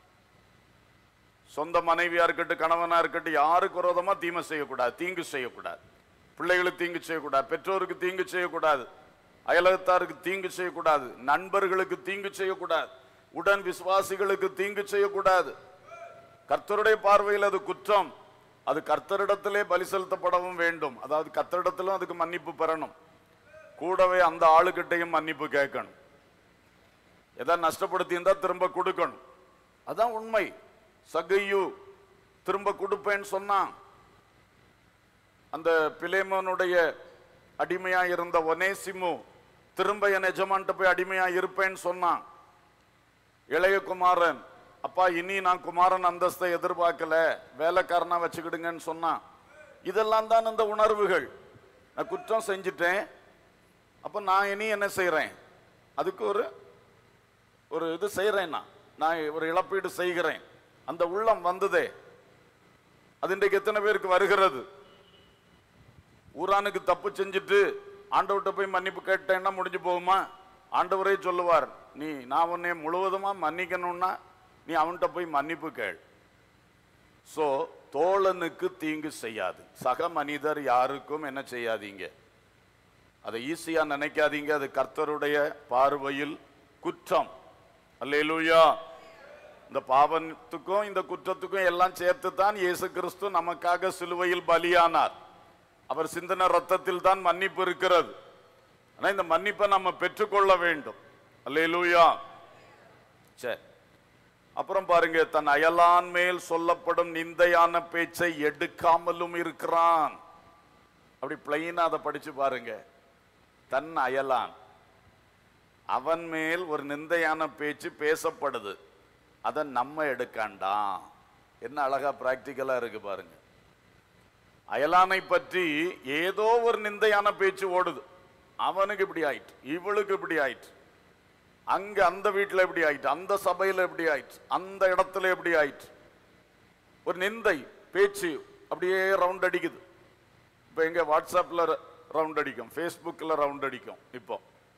சொந்த மனைவியா இருக்கட்டும், கணவனா இருக்கட்டும், யாருக்கு விரோதமா தீமை செய்யக்கூடாது, தீங்கு செய்யக்கூடாது. பிள்ளைகளுக்கு தீங்கு செய்யக்கூடாது, பெற்றோருக்கு தீங்கு செய்யக்கூடாது, அயலகத்தாருக்கு தீங்கு செய்யக்கூடாது, நண்பர்களுக்கு தீங்கு செய்யக்கூடாது, உடன் விசுவாசிகளுக்கு தீங்கு செய்யக்கூடாது. கர்த்தருடைய பார்வையில் அது குற்றம். அது கர்த்தரிடத்திலே பலி செலுத்தப்படவும் வேண்டும். அதாவது கர்த்தரிடத்திலும் அதுக்கு மன்னிப்பு பெறணும், கூடவே அந்த ஆளுகிட்டையும் மன்னிப்பு கேட்கணும். எதாவது நஷ்டப்படுத்தி இருந்தா திரும்ப கொடுக்கணும். அதான் உண்மை. சகையு திரும்ப கொடுப்பேன்னு சொன்னான். அந்த பிலேமோனுடைய அடிமையா இருந்த ஒனேசிமு திரும்ப என் எஜமான்ட்ட போய் அடிமையா இருப்பேன்னு சொன்னான். இளைய குமாரன், அப்பா இனி நான் குமாரன் அந்தஸ்தை எதிர்பார்க்கல, வேலைக்காரனா வச்சுக்கிடுங்கன்னு சொன்னான். இதெல்லாம் தான் இந்த உணர்வுகள். நான் குற்றம் செஞ்சுட்டேன், அப்ப நான் இனி என்ன செய்யறேன், அதுக்கு ஒரு ஒரு இது செய்யறேன், நான் ஒரு இழப்பீடு செய்கிறேன். அந்த உள்ளம் வந்ததே, அது இன்றைக்கு எத்தனை பேருக்கு வருகிறது? ஊரானுக்கு தப்பு செஞ்சுட்டு ஆண்டவர்கிட்ட போய் மன்னிப்பு கேட்டேன்னா முடிஞ்சு போகுமா? ஆண்டவரே சொல்லுவார், நீ நான் உன்னை முழுவதுமா மன்னிக்கணும்னா நீ அவன்கிட்ட போய் மன்னிப்பு கேள். சோ தோழனுக்கு தீங்கு செய்யாது. சக மனிதர் யாருக்கும் என்ன செய்யாதீங்க, அதை ஈஸியா நினைக்காதீங்க. அது கர்த்தருடைய பார்வையில் குற்றம். அல்லேலூயா. இந்த பாவத்துக்கும் இந்த குற்றத்துக்கும் எல்லாம் சேர்த்து தான் இயேசு கிறிஸ்து நமக்காக சிலுவையில் பலியானார். அவர் சிந்தின ரத்தத்தில் தான் மன்னிப்பு இருக்கிறது. ஆனா இந்த மன்னிப்பை நம்ம பெற்றுக்கொள்ள வேண்டும். அல்லேலூயா. சரி, அப்புறம் பாருங்க, தன் அயலான் மேல் சொல்லப்படும் நிந்தையான பேச்சை எடுக்காமலும் இருக்கிறான். அப்படி பிளைனா அதை படிச்சு பாருங்க. தன் அயலான், அவன் மேல் ஒரு நிந்தையான பேச்சு பேசப்படுது, அதை நம்ம எடுக்காண்டாம். என்ன அழகா பிராக்டிக்கலா இருக்கு பாருங்க. அயலானை பற்றி ஏதோ ஒரு நிந்தையான பேச்சு ஓடுது. அவனுக்கு இப்படி ஆயிட்டு, இவளுக்கு இப்படி ஆயிட்டு, அங்க அந்த வீட்டில் எப்படி ஆயிட்டு, அந்த சபையில் எப்படி ஆயிட்டு, அந்த இடத்துல எப்படி ஆயிட்டு, ஒரு நிந்தை பேச்சு அப்படியே ரவுண்ட் அடிக்குது. இப்போ எங்க வாட்ஸ்அப்ல ரவுண்ட் அடிக்கும், ஃபேஸ்புக்கில் ரவுண்ட் அடிக்கும், இப்போ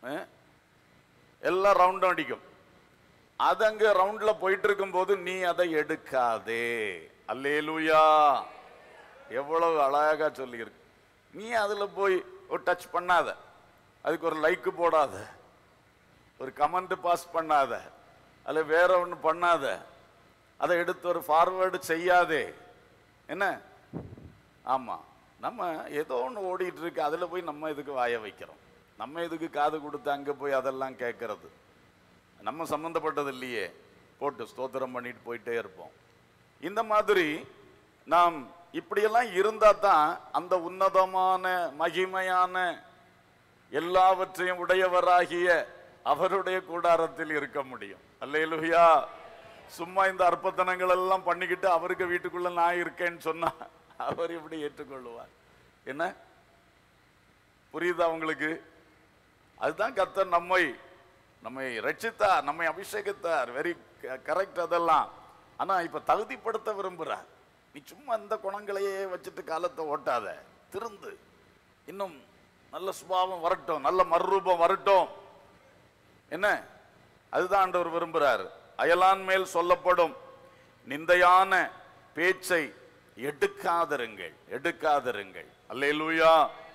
எல்லாம் ரவுண்ட் அடிக்கும். அது அங்க ரவுண்ட்ல போயிட்டு இருக்கும் போது நீ அதை எடுக்காதே. அல்லேலூயா. எவ்வளவு அழகா சொல்லி இருக்கு. நீ அதுல போய் ஒரு டச் பண்ணாத, அதுக்கு ஒரு லைக் போடாத, ஒரு கமெண்ட் பாஸ் பண்ணாத, அல்ல வேற ஒன்று பண்ணாத, அதை எடுத்து ஒரு ஃபார்வேர்டு செய்யாதே. என்ன? ஆமா, நம்ம ஏதோ ஒன்று ஓடிட்டு இருக்கு, அதுல போய் நம்ம இதுக்கு வாய வைக்கிறோம். நம்ம இதுக்கு காது கொடுத்து அங்க போய் அதெல்லாம் கேட்கறது நம்ம சம்பந்தப்பட்டது இல்லையே. போட்டு ஸ்தோத்திரம் பண்ணிட்டு போயிட்டே இருப்போம். இந்த மாதிரி நாம் இப்படியெல்லாம் இருந்தா தான் அந்த உன்னதமான மகிமையான எல்லாவற்றையும் உடையவராகிய அவருடைய கூடாரத்தில் இருக்க முடியும். அல்லேலூயா. சும்மா இந்த அற்பத்தனங்கள் எல்லாம் பண்ணிக்கிட்டு அவருக்கு வீட்டுக்குள்ள நான் இருக்கேன்னு சொன்னா அவர் எப்படி ஏற்றுக்கொள்ளுவார்? என்ன புரியுதா உங்களுக்கு? அதுதான் கர்த்தர் நம்மை நம்மை ரட்சித்தார், நம்மை அபிஷேகித்தார். வெரி கரெக்ட் அதெல்லாம். ஆனா இப்ப தகுதிப்படுத்த விரும்புறார். நீ சும்மா இந்த குணங்களையே வச்சுட்டு காலத்தை ஓட்டாத, திருந்து, இன்னும் நல்ல சுபாவம் வரட்டும், நல்ல மறுரூபம் வரட்டும். என்ன? அதுதான் ஆண்டவர் விரும்புறார். அயலான் மேல் சொல்லப்படும் நிந்தையான பேச்சை எடுக்காதிருங்கள், எடுக்காதிருங்கள். அல்லேலூயா.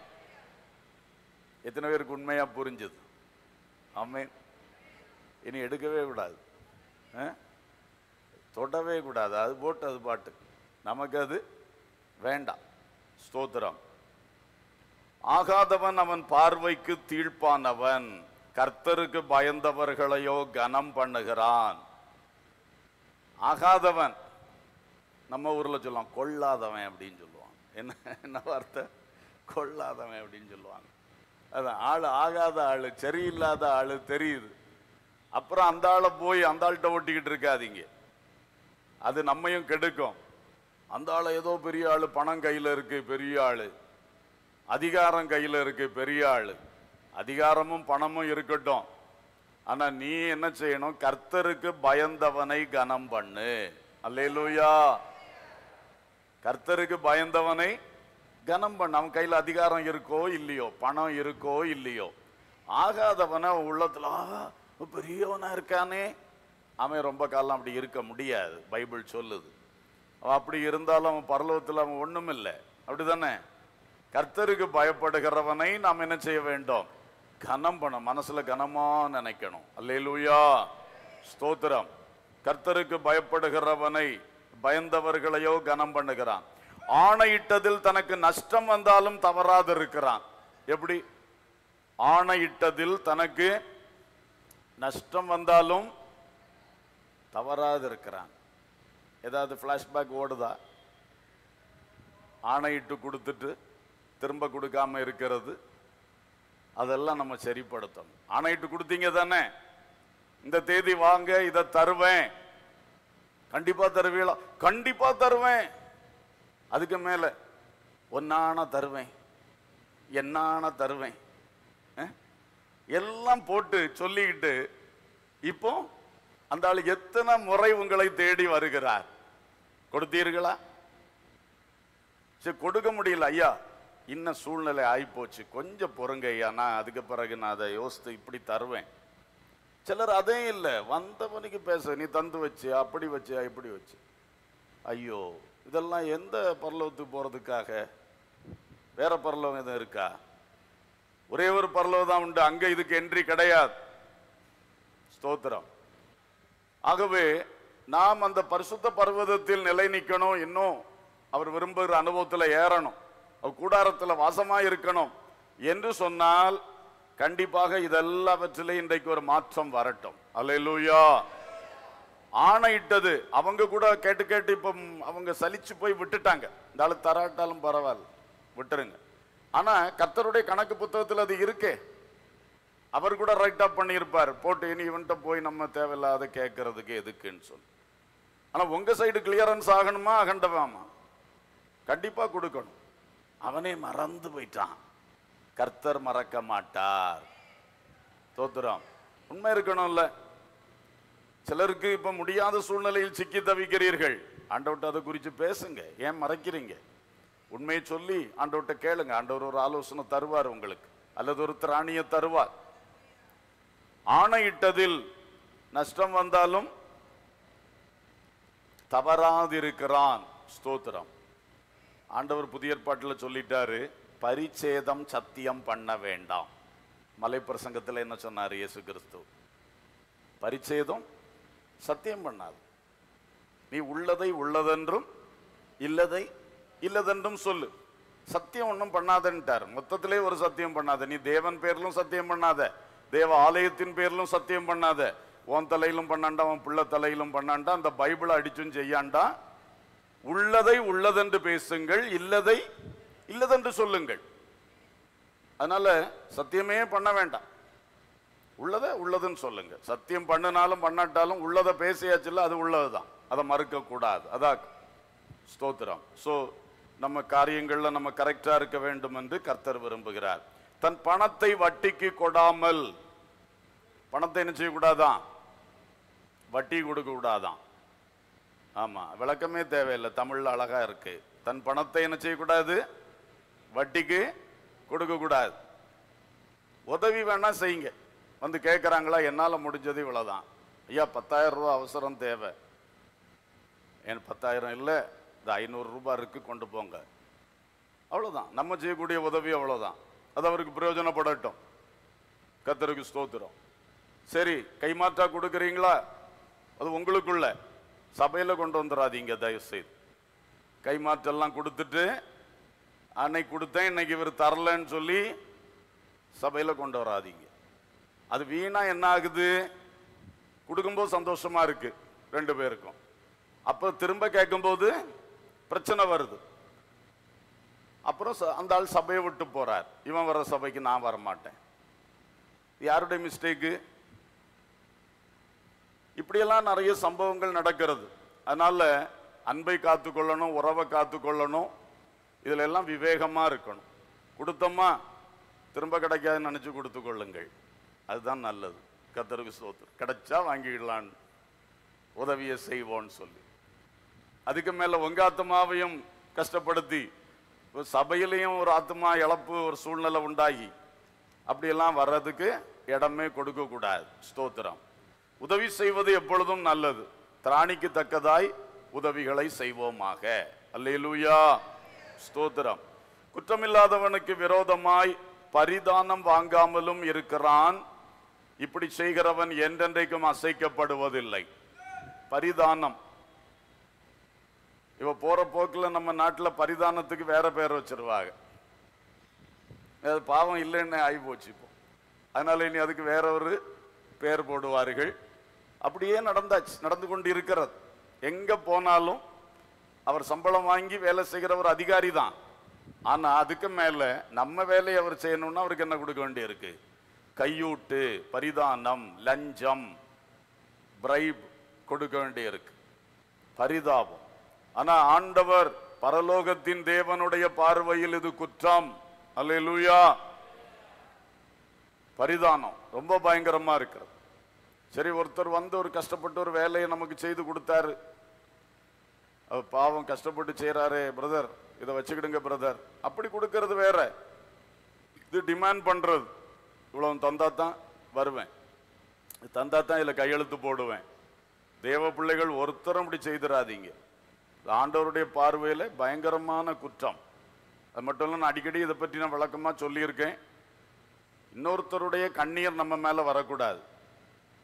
எத்தனை பேருக்கு உண்மையா புரிஞ்சது? ஆமென். இனி எடுக்கவே கூடாது, தொடவே கூடாது. அது போட்டு அது பாட்டு, நமக்கு அது வேண்டாம். ஸ்தோத்திரம். ஆகாதவன் அவன் பார்வைக்கு தீழ்ப்பானவன், கர்த்தருக்கு பயந்தவர்களையோ கனம் பண்ணுகிறான். ஆகாதவன் நம்ம ஊர்ல சொல்லுவான் கொள்ளாதவன் அப்படின்னு சொல்லுவான். என்ன என்ன வார்த்தை? கொள்ளாதவன் அப்படின்னு சொல்லுவாங்க. அதான் ஆளு ஆகாத ஆளு, சரியில்லாத ஆளு தெரியுது. அப்புறம் அந்த ஆளை போய் அந்த ஆள்கிட்ட ஓட்டிக்கிட்டு இருக்காதீங்க, அது நம்மையும் கெடுக்கும். அந்த ஆளை ஏதோ பெரிய ஆளு, பணம் கையில இருக்கு பெரிய ஆளு, அதிகாரம் கையில இருக்கு பெரிய ஆளு. அதிகாரமும் பணமும் இருக்கட்டும், ஆனா நீ என்ன செய்யணும்? கர்த்தருக்கு பயந்தவனை கனம் பண்ணு. அல்லேலூயா. கர்த்தருக்கு பயந்தவனை கனம் பண்ண. அவன் கையில் அதிகாரம் இருக்கோ இல்லையோ, பணம் இருக்கோ இல்லையோ, ஆகாதவனை உள்ளத்துல பெரியவனா இருக்கானே, அவன் ரொம்ப காலம் அப்படி இருக்க முடியாது. பைபிள் சொல்லுது. அவன் அப்படி இருந்தாலும் அவன் பரலோகத்தில் அவன் ஒண்ணும் இல்லை. அப்படிதானே? கர்த்தருக்கு பயப்படுகிறவனை நாம் என்ன செய்ய வேண்டும்? கனம் பண்ண, மனசுல கனமா நினைக்கணும். அல்லேலூயா. ஸ்தோத்திரம். கர்த்தருக்கு பயப்படுகிறவனை, பயந்தவர்களையோ கனம் பண்ணுகிறான். ஆணையிட்டதில் தனக்கு நஷ்டம் வந்தாலும் தவறாது இருக்கிறான். எப்படி? ஆணையிட்டதில் தனக்கு நஷ்டம் வந்தாலும் தவறாது இருக்கிறான். ஏதாவது பிளாஷ்பேக் ஓடுதா? ஆணையிட்டு கொடுத்துட்டு திரும்ப கொடுக்காம இருக்கிறது, அதெல்லாம் நம்ம சரிப்படுத்தணும். ஆணையிட்டு கொடுத்தீங்க தானே, இந்த தேதி வாங்க, இதை தருவேன், கண்டிப்பா தருவீங்களா? கண்டிப்பா தருவேன். அதுக்கு மேல ஒன்னான தருவேன், என்னான தருவேன், எல்லாம் போட்டு சொல்லிக்கிட்டு இப்போ அந்த ஆள் எத்தனை முறை உங்களை தேடி வருகிறார்? கொடுத்தீர்களா? சரி, கொடுக்க முடியல ஐயா, இன்னும் சூழ்நிலை ஆயிப்போச்சு, கொஞ்சம் பொறுங்க ஐயா, நான் அதுக்கு பிறகு நான் அதை யோசித்து இப்படி தருவேன். சிலர் அதே இல்லை, வந்தவனுக்கு பேச நீ தந்து வச்சு, அப்படி வச்சு, இப்படி வச்சு. ஐயோ, இதெல்லாம் எந்த பரலோகத்துக்கு போறதுக்காக? வேற பரலோகம் எதுவும் இருக்கா? ஒரே ஒரு பரலோகம் தான் உண்டு, அங்க இதுக்கு என்ட்ரி கிடையாது. ஸ்தோத்திரம். ஆகவே நாம் அந்த பரிசுத்த பர்வதத்தில் நிலை நிற்கணும், இன்னும் அவர் விரும்புகிற அனுபவத்தில் ஏறணும், அவர் கூடாரத்தில் வாசமா இருக்கணும் என்று சொன்னால் கண்டிப்பாக இதெல்லாவற்றிலே இன்றைக்கு ஒரு மாற்றம் வரட்டும். அல்லேலூயா. ஆணையிட்டது அவங்க கூட கேட்டு கேட்டு இப்ப அவங்க சலிச்சு போய் விட்டுட்டாங்க. இந்த ஆளு தராட்டாலும் பரவாயில்ல, விட்டுருங்க. ஆனா கர்த்தருடைய கணக்கு புத்தகத்தில் அது இருக்கே, அவர் கூட ரைட் அப் பண்ணியிருப்பார், போட்டு இனி இவன்ட்ட போய் நம்ம தேவையில்லாத கேட்கறதுக்கு எதுக்குன்னு சொல்லி. ஆனா உங்க சைடு கிளியரன்ஸ் ஆகணுமா அகண்டவாமா? கண்டிப்பா கொடுக்கணும். அவனே மறந்து போயிட்டான், கர்த்தர் மறக்க மாட்டார். தோத்துறோம். உண்மை இருக்கணும்ல. சிலருக்கு இப்ப முடியாத சூழ்நிலையில் சிக்கி தவிக்கிறீர்கள், ஆண்டவர்ட்ட அதை குறித்து பேசுங்க. ஏன் மறைக்கிறீங்க? உண்மையை சொல்லி ஆண்டவர்ட்ட கேளுங்க. ஆண்டவர் ஒரு ஆலோசனை தருவார் உங்களுக்கு, அல்லது ஒரு திராணியை தருவார். ஆணையிட்டதில் நஷ்டம் வந்தாலும் தவறாதிருக்கிறான். ஸ்தோத்திரம். ஆண்டவர் புதிய ஏற்பாட்டில் சொல்லிட்டாரு, பரிச்சேதம் சத்தியம் பண்ண வேண்டாம். மலை பிரசங்கத்தில் என்ன சொன்னார் இயேசு கிறிஸ்து? பரிச்சேதம் சத்தியம் பண்ணாது. நீ உள்ளதை உள்ளதென்றும் இல்லதை இல்லதென்றும் சொல்லு. சத்தியம் ஒன்றும் பண்ணாதன்ட்டார். மொத்தத்திலே ஒரு சத்தியம் பண்ணாத. நீ தேவன் பேரிலும் சத்தியம் பண்ணாத, தேவ ஆலயத்தின் பேரிலும் சத்தியம் பண்ணாத. உன் தலையிலும் பண்ணாண்டா, உன் பிள்ளை தலையிலும் பண்ணாண்டா, அந்த பைபிளை அடிச்சும் செய்யாண்டா. உள்ளதை உள்ளதென்று பேசுங்கள், இல்லதை இல்லதென்று சொல்லுங்கள். அதனால சத்தியமே பண்ண வேண்டாம், உள்ளதை உள்ளதுன்னு சொல்லுங்க. சத்தியம் பண்ணினாலும் பண்ணாட்டாலும் உள்ளதை பேசியாச்சுல, அது உள்ளதுதான், அதை மறுக்க கூடாது. அதான் ஸ்தோத்திரம். ஸோ நம்ம காரியங்கள்ல நம்ம கரெக்டா இருக்க வேண்டும் என்று கர்த்தர் விரும்புகிறார். தன் பணத்தை வட்டிக்கு கொடாமல், பணத்தை என்ன செய்யக்கூடாதான்? வட்டி கொடுக்க கூடாதான். ஆமா, விளக்கமே தேவையில்லை, தமிழ்ல அழகா இருக்கு. தன் பணத்தை என்ன செய்யக்கூடாது? வட்டிக்கு கொடுக்க கூடாது. உதவி வேணா செய்யுங்க. வந்து கேட்குறாங்களா, என்னால் முடிஞ்சது இவ்வளோதான். ஐயா பத்தாயிரம் ரூபா அவசரம் தேவை, என் பத்தாயிரம் இல்லை, இந்த ஐநூறு ரூபாய் இருக்கு, கொண்டு போங்க. அவ்வளோதான் நம்ம செய்யக்கூடிய உதவி, அவ்வளோதான். அது அவருக்கு பிரயோஜனப்படட்டும். கர்த்தருக்கு ஸ்தோத்திரம். சரி, கைமாற்றா கொடுக்குறீங்களா, அது உங்களுக்குள்ள, சபையில் கொண்டு வந்துடாதீங்க தயவு செய்து. கைமாற்றெல்லாம் கொடுத்துட்டு அன்னைக்கு கொடுத்தேன் இன்னைக்கு இவர் தரலன்னு சொல்லி சபையில் கொண்டு வராதீங்க. அது வீணா என்ன ஆகுது? கொடுக்கும்போது சந்தோஷமா இருக்கு ரெண்டு பேருக்கும், அப்போ திரும்ப கேட்கும்போது பிரச்சனை வருது. அப்புறம் அந்த ஆள் சபையை விட்டு போறார். இவன் வர சபைக்கு நான் வரமாட்டேன். யாருடைய மிஸ்டேக்கு? இப்படியெல்லாம் நிறைய சம்பவங்கள் நடக்கிறது. அதனால அன்பை காத்துக்கொள்ளணும், உறவை காத்துக்கொள்ளணும். இதுல எல்லாம் விவேகமா இருக்கணும். கொடுத்தோமா திரும்ப கிடைக்காதுன்னு நினைச்சு கொடுத்து கொள்ளுங்கள், அதுதான் நல்லது. கர்த்தருக்கு ஸ்தோத்திரம். கிடைச்சா வாங்கிடலான்னு உதவியை செய்வோன்னு சொல்லி, அதுக்கு மேல உங்க ஆத்மாவையும் கஷ்டப்படுத்தி சபையிலையும் ஒரு ஆத்மா இழப்பு ஒரு சூழ்நிலை உண்டாகி அப்படியெல்லாம் வர்றதுக்கு இடமே கொடுக்க கூடாது. ஸ்தோத்திரம். உதவி செய்வது எப்பொழுதும் நல்லது. திராணிக்கு தக்கதாய் உதவிகளை செய்வோமாக. அல்லேலூயா. ஸ்தோத்திரம். குற்றமில்லாதவனுக்கு விரோதமாய் பரிதானம் வாங்காமலும் இருக்கிறான். இப்படி செய்கிறவன் என்றென்றைக்கும் அசைக்கப்படுவதில்லை. பரிதானம், இவ போற போக்குல நம்ம நாட்டில் பரிதானத்துக்கு வேற பேர் வச்சிருவாங்க. அது பாவம் இல்லைன்னு ஆகி போச்சு இப்போ. அதனால இனி அதுக்கு வேற ஒரு பேர் போடுவார்கள். அப்படியே நடந்தாச்சு, நடந்து கொண்டு இருக்கிறது. எங்க போனாலும் அவர் சம்பளம் வாங்கி வேலை செய்கிற ஒரு அதிகாரி தான். ஆனா அதுக்கு மேல நம்ம வேலையை அவர் செய்யணும்னா அவருக்கு என்ன கொடுக்க வேண்டி இருக்கு? கையூட்டு, பரிதானம், லஞ்சம், பிரைப் கொடுக்க வேண்டி இருக்கு. பரிதாபம். ஆனா ஆண்டவர் பரலோகத்தின் தேவனுடைய பார்வையில் இது குற்றம். அல்லேலூயா. பரிதானம் ரொம்ப பயங்கரமா இருக்கிறது. சரி, ஒருத்தர் வந்து ஒரு கஷ்டப்பட்டு ஒரு வேலையை நமக்கு செய்து கொடுத்தாரு. அவர் பாவம் கஷ்டப்பட்டு செய்யறாரு, பிரதர் இதை வச்சுக்கிடுங்க பிரதர், அப்படி கொடுக்கறது வேற. இது டிமாண்ட் பண்றது. இவ்வளவு தந்தா தான் வருவேன், தந்தா தான் இதுல கையெழுத்து போடுவேன். தேவ பிள்ளைகள் ஒருத்தரும் இப்படி செய்திடாதீங்க. ஆண்டவருடைய பார்வையில பயங்கரமான குற்றம். அது மட்டும் இல்ல, நான் அடிக்கடி இதை பற்றி நான் விளக்கமா சொல்லியிருக்கேன். இன்னொருத்தருடைய கண்ணீர் நம்ம மேல வரக்கூடாது.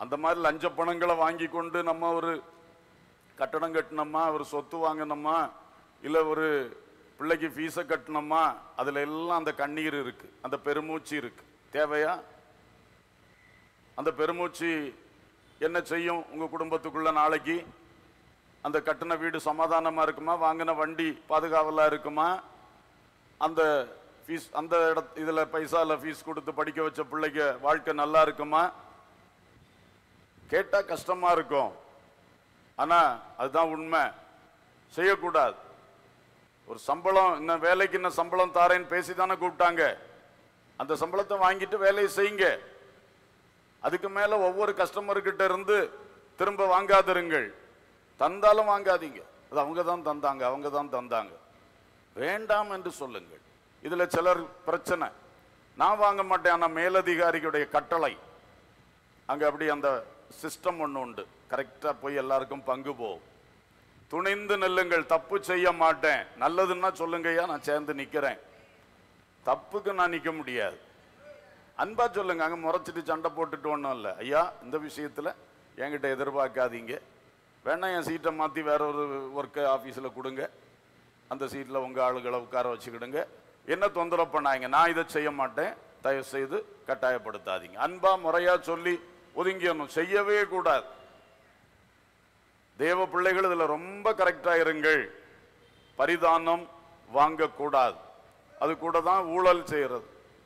அந்த மாதிரி லஞ்ச பணங்களை வாங்கி கொண்டு நம்ம ஒரு கட்டணம் கட்டினோமா, ஒரு சொத்து வாங்கினோமா, இல்ல ஒரு பிள்ளைக்கு ஃபீஸை கட்டினோமா, அதுல எல்லாம் அந்த கண்ணீர் இருக்கு, அந்த பெருமூச்சு இருக்கு. தேவையா? அந்த பெருமூச்சு என்ன செய்யும் உங்க குடும்பத்துக்குள்ள? நாளைக்கு அந்த கட்டின வீடு சமாதானமா இருக்குமா? வாங்கின வண்டி பாதுகாவலா இருக்குமா? அந்த ஃபீஸ் அந்த இட இதுல பைசால ஃபீஸ் கொடுத்து படிக்க வச்ச பிள்ளைக்கு வாழ்க்கை நல்லா இருக்குமா? கேட்டா கஷ்டமா இருக்கும். ஆனா அதுதான் உண்மை. செய்யக்கூடாது. ஒரு சம்பளம், இன்னும் வேலைக்கு இன்னும் சம்பளம் தாரேன்னு பேசி தானே கூப்பிட்டாங்க. அந்த சம்பளத்தை வாங்கிட்டு வேலையை செய்யுங்க. அதுக்கு மேல ஒவ்வொரு கஸ்டமர்கிட்ட இருந்து திரும்ப வாங்காதிருங்கள். தந்தாலும் வாங்காதீங்க. அது அவங்க தான் தந்தாங்க, அவங்க தான் தந்தாங்க, வேண்டாம் என்று சொல்லுங்கள். இதுல சிலர் பிரச்சனை, நான் வாங்க மாட்டேன், ஆனா மேலதிகாரிகளுடைய கட்டளை. அங்க அப்படி அந்த சிஸ்டம் ஒன்று உண்டு. கரெக்டா போய் எல்லாருக்கும் பங்கு போகும். துணிந்து நில்லுங்கள், தப்பு செய்ய மாட்டேன். நல்லதுன்னா சொல்லுங்கய்யா, நான் சேர்ந்து நிக்கிறேன். தப்புக்கு நான் நிக்க முடியாது. அன்பா சொல்லுங்க. அங்க முறைச்சிட்டு சண்டை போட்டுட்டு ஒன்றும் இல்லை. ஐயா, இந்த விஷயத்துல என்கிட்ட எதிர்பார்க்காதீங்க, வேணா என் சீட்டை மாற்றி வேற ஒரு ஒர்க்கு ஆஃபீஸில் கொடுங்க, அந்த சீட்டில் உங்கள் ஆளுகளை உட்கார வச்சுக்கிடுங்க, என்ன தொந்தரவு பண்ணாங்க, நான் இதை செய்ய மாட்டேன், தயவு செய்து கட்டாயப்படுத்தாதீங்க. அன்பா முறையா சொல்லி ஒதுங்கிடணும். செய்யவே கூடாது. தேவ பிள்ளைகள் இதுல ரொம்ப கரெக்டா இருங்கள். பரிதானம் வாங்கக்கூடாது. அது கூட தான் ஊழல் செய்யறது.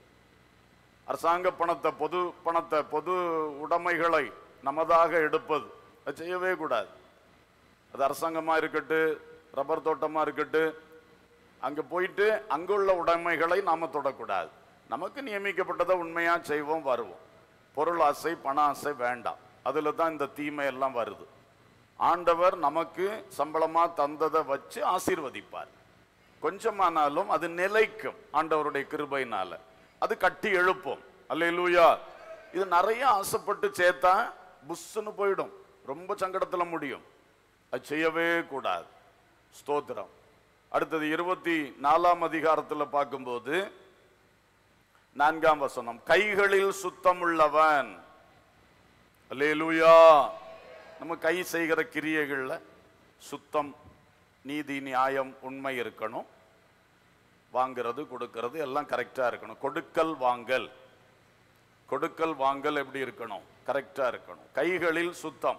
அரசாங்க பணத்தை, பொது பணத்தை, பொது உடைமைகளை நமதாக எடுப்பது, அது செய்யவே கூடாது. அது அரசாங்கமா இருக்கட்டு, ரப்பர் தோட்டமா இருக்கட்டு, அங்க போயிட்டு அங்குள்ள உடைமைகளை நாம தொடக்கூடாது. நமக்கு நியமிக்கப்பட்டதை உண்மையா செய்வோம், வருவோம். பொருள் ஆசை, பண ஆசை வேண்டாம். அதுல தான் இந்த தீமை எல்லாம் வருது. ஆண்டவர் நமக்கு சம்பளமா தந்ததை வச்சு ஆசீர்வதிப்பார். கொஞ்சமானாலும் அது நிலைக்கும் ஆண்டவருடைய கிருபையினால. அது கட்டி எழுப்போம். அல்லேலூயா. இது நிறைய ஆசைப்பட்டு சேர்த்தா புஷ்ன்னு போயிடும், ரொம்ப சங்கடத்துல முடியும். அது செய்யவே கூடாது. ஸ்தோத்திரம். அடுத்தது இருபத்தி நாலாம் அதிகாரத்தில் பார்க்கும்போது நான்காம் வசனம், கைகளில் சுத்தம் உள்ளவன். அல்லேலூயா. நம்ம கை செய்கிற கிரியைகள்ல சுத்தம், நீதி, நியாயம், உண்மை இருக்கணும். வாங்கிறது கொடுக்கிறது எல்லாம் கரெக்டா இருக்கணும். கொடுக்கல் வாங்கல், கொடுக்கல் வாங்கல் எப்படி இருக்கணும்? கரெக்டா இருக்கணும். கைகளில் சுத்தம்.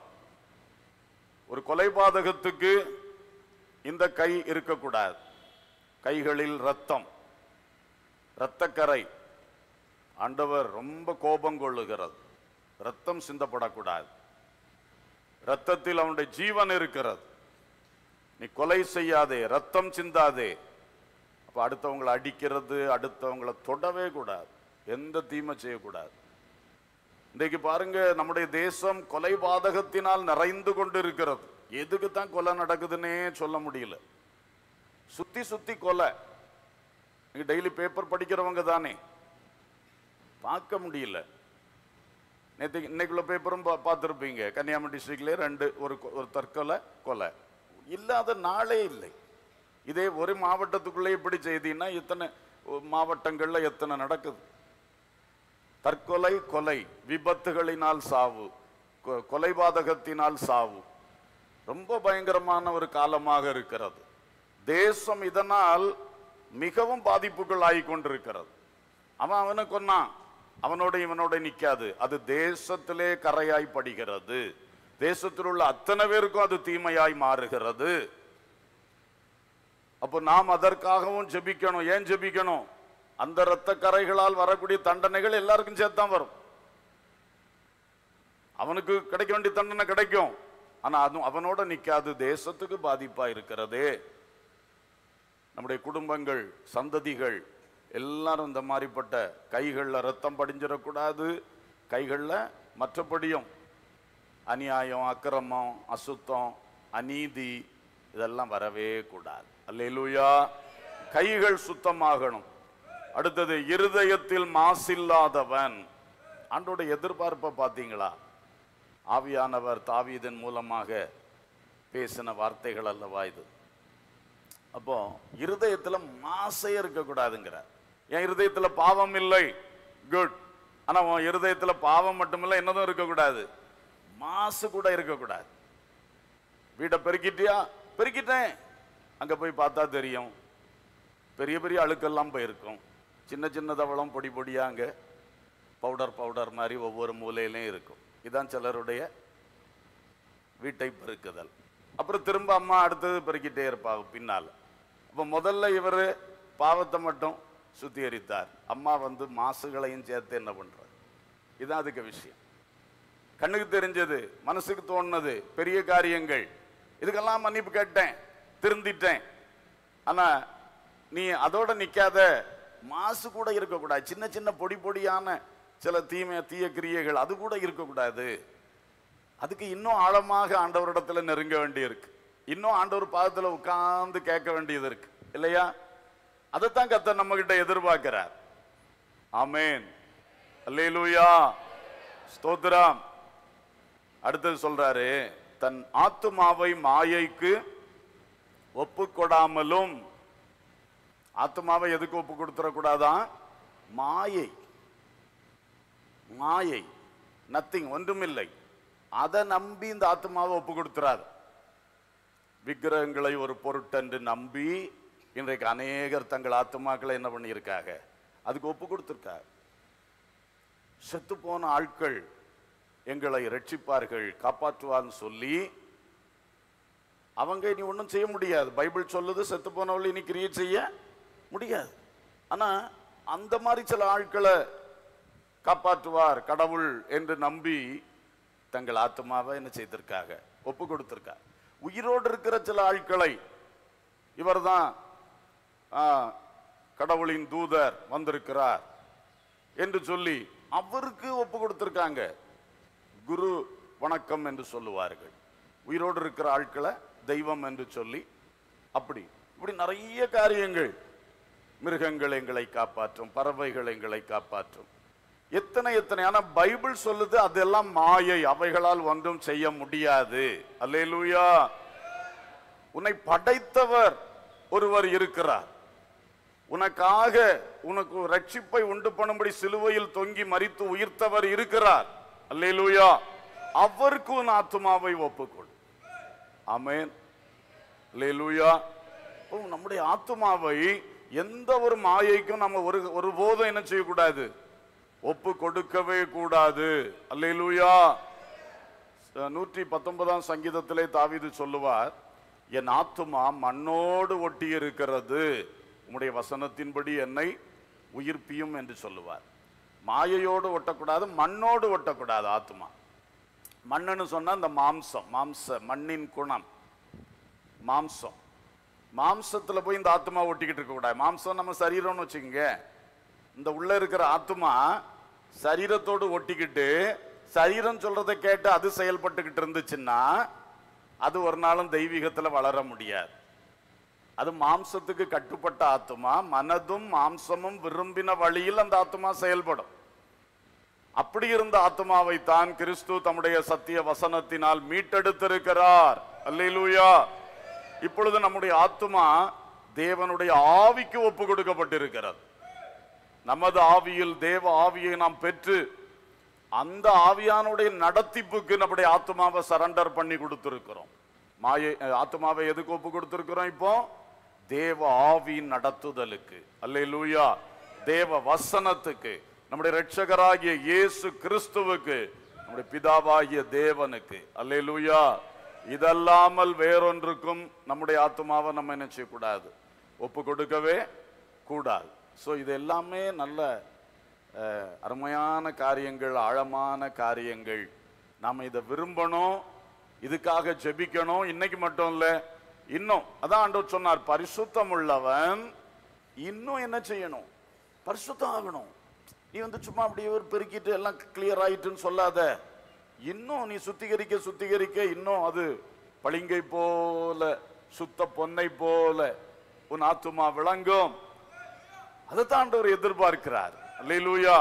ஒரு கொலைபாதகத்துக்கு இந்த கை இருக்கக்கூடாது. கைகளில் ரத்தம், இரத்தக்கரை. ஆண்டவர் ரொம்ப கோபம் கொள்ளுகிறது. ரத்தம் சிந்தப்படக்கூடாது. ரத்தத்தில் அவனுடைய ஜீவன் இருக்கிறது. நீ கொலை செய்யாதே, ரத்தம் சிந்தாதே. அப்ப அடுத்தவங்களை அடிக்கிறது, அடுத்தவங்களை தொடவே கூடாது, எந்த தீமை செய்யக்கூடாது. இன்றைக்கு பாருங்க, நம்முடைய தேசம் கொலைபாதகத்தினால் நிறைந்து கொண்டு இருக்கிறது. எதுக்கு தான் கொலை நடக்குதுன்னே சொல்ல முடியல. சுத்தி சுத்தி கொலை. நீங்க டெய்லி பேப்பர் படிக்கிறவங்க தானே, பார்க்க முடியல. நேற்று இன்னைக்குள்ள பேப்பரும் பார்த்துருப்பீங்க. கன்னியாகுமரி டிஸ்ட்ரிக்ட்ல ரெண்டு ஒரு ஒரு தற்கொலை கொலை, இல்லாத நாளே இல்லை. இதே ஒரு மாவட்டத்துக்குள்ளே இப்படி செய்தின்னா இத்தனை மாவட்டங்கள்ல எத்தனை நடக்குது? தற்கொலை, கொலை, விபத்துகளினால் சாவு, கொலைபாதகத்தினால் சாவு. ரொம்ப பயங்கரமான ஒரு காலமாக இருக்கிறது. தேசம் இதனால் மிகவும் பாதிப்புகள் ஆகிக் கொண்டிருக்கிறது. அவன் அவனை கொன்னான், அவனோட இவனோட நிக்காது. அது தேசத்திலே கரையாய் படுகிறது. தேசத்தில் உள்ள அத்தனை பேருக்கும் அது தீமையாய் மாறுகிறது. அப்போ நாம் அதற்காகவும் ஜெபிக்கணும். ஏன் ஜெபிக்கணும்? அந்த இரத்த கரைகளால் வரக்கூடிய தண்டனைகள் எல்லாருக்கும் சேர்த்தான் வரும். அவனுக்கு கிடைக்க வேண்டிய தண்டனை கிடைக்கும், ஆனா அதுவும் அவனோட நிக்காது. தேசத்துக்கு பாதிப்பா இருக்கிறதே. நம்முடைய குடும்பங்கள், சந்ததிகள் எல்லாரும் இந்த மாதிரிப்பட்ட கைகளில் ரத்தம் படிஞ்சிடக்கூடாது. கைகளில் மற்றபடியும் அநியாயம், அக்கிரமம், அசுத்தம், அநீதி இதெல்லாம் வரவே கூடாது. அல்லேலூயா. கைகள் சுத்தமாகணும். அடுத்தது, இருதயத்தில் மாசில்லாதவன். ஆண்டோட எதிர்பார்ப்பை பார்த்தீங்களா? ஆவியானவர் தாவீதின் மூலமாக பேசின வார்த்தைகள் அல்லவா இது? அப்போ இருதயத்தில் மாசே இருக்கக்கூடாதுங்கிற. என் இருதயத்தில் பாவம் இல்லை, குட். ஆனா உன் இருதயத்தில் பாவம் மட்டுமில்லை, என்னதும் இருக்கக்கூடாது, மாசு கூட இருக்கக்கூடாது. வீட்டை பெருக்கிட்டியா? பெருக்கிட்டேன். அங்க போய் பார்த்தா தெரியும் பெரிய பெரிய அழுக்கெல்லாம் போயிருக்கும். சின்ன சின்ன தவளம் பொடி பொடியா அங்க பவுடர் பவுடர் மாதிரி ஒவ்வொரு மூலையிலையும் இருக்கும். இதான் சிலருடைய வீட்டை பெருக்குதல். அப்புறம் திரும்ப அம்மா அடுத்தது பெருக்கிட்டே இருப்பாங்க பின்னால். அப்போ முதல்ல இவர் பாவத்தை மட்டும் சுத்திகரித்தார், அம்மா வந்து மாசுகளையும் சேர்த்து என்ன பண்றார்? இதுதான் அதுக்கு விஷயம். கண்ணுக்கு தெரிஞ்சது, மனசுக்கு தோணுனது, பெரிய காரியங்கள், இதுக்கெல்லாம் மன்னிப்பு கேட்டேன், திருந்திட்டேன். ஆனா நீ அதோட நிக்காத, மாசு கூட இருக்கக்கூடாது. சின்ன சின்ன பொடி பொடியான சில தீமை தீய கிரியைகள் அது கூட இருக்கக்கூடாது. அதுக்கு இன்னும் ஆழமாக ஆண்டவரிடத்துல நெருங்க வேண்டி இருக்கு. இன்னும் ஆண்டவர் பாதத்துல உட்கார்ந்து கேட்க வேண்டியது இருக்கு இல்லையா? அதைத்தான் கர்த்தர் நம்ம கிட்ட எதிர்பார்க்கிறார். ஆமென், அல்லேலூயா, ஸ்தோத்திரம். அடுத்தது சொல்றாரு, தன் ஆத்துமாவை மாயைக்கு ஒப்பு கொடாமலும். ஆத்துமாவை எதுக்கு ஒப்பு கொடுத்துடக்கூடாதான்? மாயை, மாயை, நத்திங், ஒன்றுமில்லை. அதை நம்பி இந்த ஆத்துமாவை ஒப்பு கொடுத்துறாது. விக்கிரகங்களை ஒரு பொருட்டென்று நம்பி இன்றைக்கு அநேகர் தங்கள் ஆத்துமாக்களை என்ன பண்ணியிருக்காங்க? அதுக்கு ஒப்பு கொடுத்துருக்காங்க. செத்து போன ஆட்கள் எங்களை ரட்சிப்பார்கள், காப்பாற்றுவான்னு சொல்லி அவங்க இனி ஒன்றும் செய்ய முடியாது. பைபிள் சொல்லுது செத்து போனவர்கள் இனி கிரியேட் செய்ய முடியாது. ஆனா அந்த மாதிரி சில ஆட்களை காப்பாற்றுவார் கடவுள் என்று நம்பி தங்கள் ஆத்மாவை என்ன செய்திருக்காங்க? ஒப்பு கொடுத்திருக்காங்க. உயிரோடு இருக்கிற சில ஆட்களை இவர் தான் கடவுளின் தூதர் வந்திருக்கிறார் என்று சொல்லி அவருக்கு ஒப்பு கொடுத்திருக்காங்க. குரு வணக்கம் என்று சொல்லுவார்கள். உயிரோடு இருக்கிற ஆட்களை தெய்வம் என்று சொல்லி அப்படி இப்படி நிறைய காரியங்கள். மிருகங்கள் எங்களை காப்பாற்றும், பறவைகள் எங்களை காப்பாற்றும், எத்தனை எத்தனை. ஆனா பைபிள் சொல்லுது அதெல்லாம் மாயை, அவைகளால் ஒன்றும் செய்ய முடியாது. அல்லேலூயா. உன்னை படைத்தவர் ஒருவர் இருக்கிறார், உனக்காக உனக்கு ரட்சிப்பை உண்டு பண்ணும்படி சிலுவையில் தொங்கி மரித்து உயிர்த்தவர் இருக்கிறார். அல்லேலூயா. அவருக்கு உன் ஆத்துமாவை ஒப்புக்கொள். ஆமென், அல்லேலூயா. நம்முடைய ஆத்துமாவை எந்த ஒரு மாயைக்கும் நம்ம ஒரு ஒருபோதும் என்ன செய்யக்கூடாது? ஒப்பு கொடுக்கவே கூடாது. அல்லேலூயா. நூற்றி பத்தொன்பதாம் சங்கீதத்திலே தாவீது சொல்லுவார், என் ஆத்துமா மண்ணோடு ஒட்டி இருக்கிறது, உம்முடைய வசனத்தின்படி என்னை உயிர்ப்பியும் என்று சொல்லுவார். மாயையோடு ஒட்டக்கூடாது, மண்ணோடு ஒட்டக்கூடாது. ஆத்துமா மண்ணுன்னு சொன்னா இந்த மாம்சம், மாம்ச மண்ணின் குணம் மாம்சம். மாம்சத்துல போய் இந்த ஆத்மா ஒட்டிக்கிட்டு இருக்க கூடாது. மாம்சம் நம்ம சரீரம்னு வச்சுக்கோங்க. இந்த உள்ள இருக்கிற ஆத்மா சரீரத்தோடு ஒட்டிக்கிட்டு சரீரம் சொல்றதை கேட்டு அது செயல்பட்டுக்கிட்டு இருந்துச்சுன்னா அது ஒரு நாளும் தெய்வீகத்துல வளர முடியாது. அது மாம்சத்துக்கு கட்டுப்பட்ட ஆத்மா. மனதும் மாம்சமும் விரும்பின வழியில் அந்த ஆத்மா செயல்படும். அப்படி இருந்த ஆத்மாவை தான் கிறிஸ்து தம்முடைய சத்திய வசனத்தினால் மீட்டெடுத்திருக்கிறார். அல்லேலூயா. இப்பொழுது நம்முடைய ஆத்மா தேவனுடைய ஆவிக்கு ஒப்பு கொடுக்கப்பட்டிருக்கிறது. நமது ஆவியில் தேவ ஆவியை நாம் பெற்று அந்த ஆவியானுடைய நடத்திப்புக்கு நம்முடைய ஆத்மாவை சரண்டர் பண்ணி கொடுத்திருக்கிறோம். மாயை ஆத்மாவை எதுக்கு ஒப்பு கொடுத்திருக்கிறோம்? இப்போ தேவ ஆவியின் நடத்துதலுக்கு. அல்லேலூயா. தேவ வசனத்துக்கு, நம்முடைய இரட்சகராகிய இயேசு கிறிஸ்துவுக்கு, நம்முடைய பிதாவாகிய தேவனுக்கு. அல்லேலூயா. இதல்லாமல் வேறொன்றுக்கும் நம்முடைய ஆத்மாவை நம்ம என்ன செய்யக்கூடாது? ஒப்பு கொடுக்கவே கூடாது. ஸோ இது எல்லாமே நல்ல அருமையான காரியங்கள், ஆழமான காரியங்கள். நாம் இதை விரும்பணும், இதுக்காக ஜெபிக்கணும். இன்னைக்கு மட்டும் இல்லை, இன்னும் அதான் ஆண்டவர் சொன்னார், பரிசுத்தம் உள்ளவன் இன்னும் என்ன செய்யணும்? பரிசுத்தம் ஆகணும். நீ வந்து சும்மா அப்படியே ஒரு பெருக்கிட்டு எல்லாம் கிளியர் ஆயிட்டுன்னு சொல்லாத. இன்னும் நீ சுத்திகரிக்க சுத்திகரிக்க இன்னும் அது பளிங்கை போல சுத்த பொன்னை போல உன் ஆத்துமா விளங்கும். அதைத்தான் ஆண்டவர் எதிர்பார்க்கிறார். அல்லேலூயா.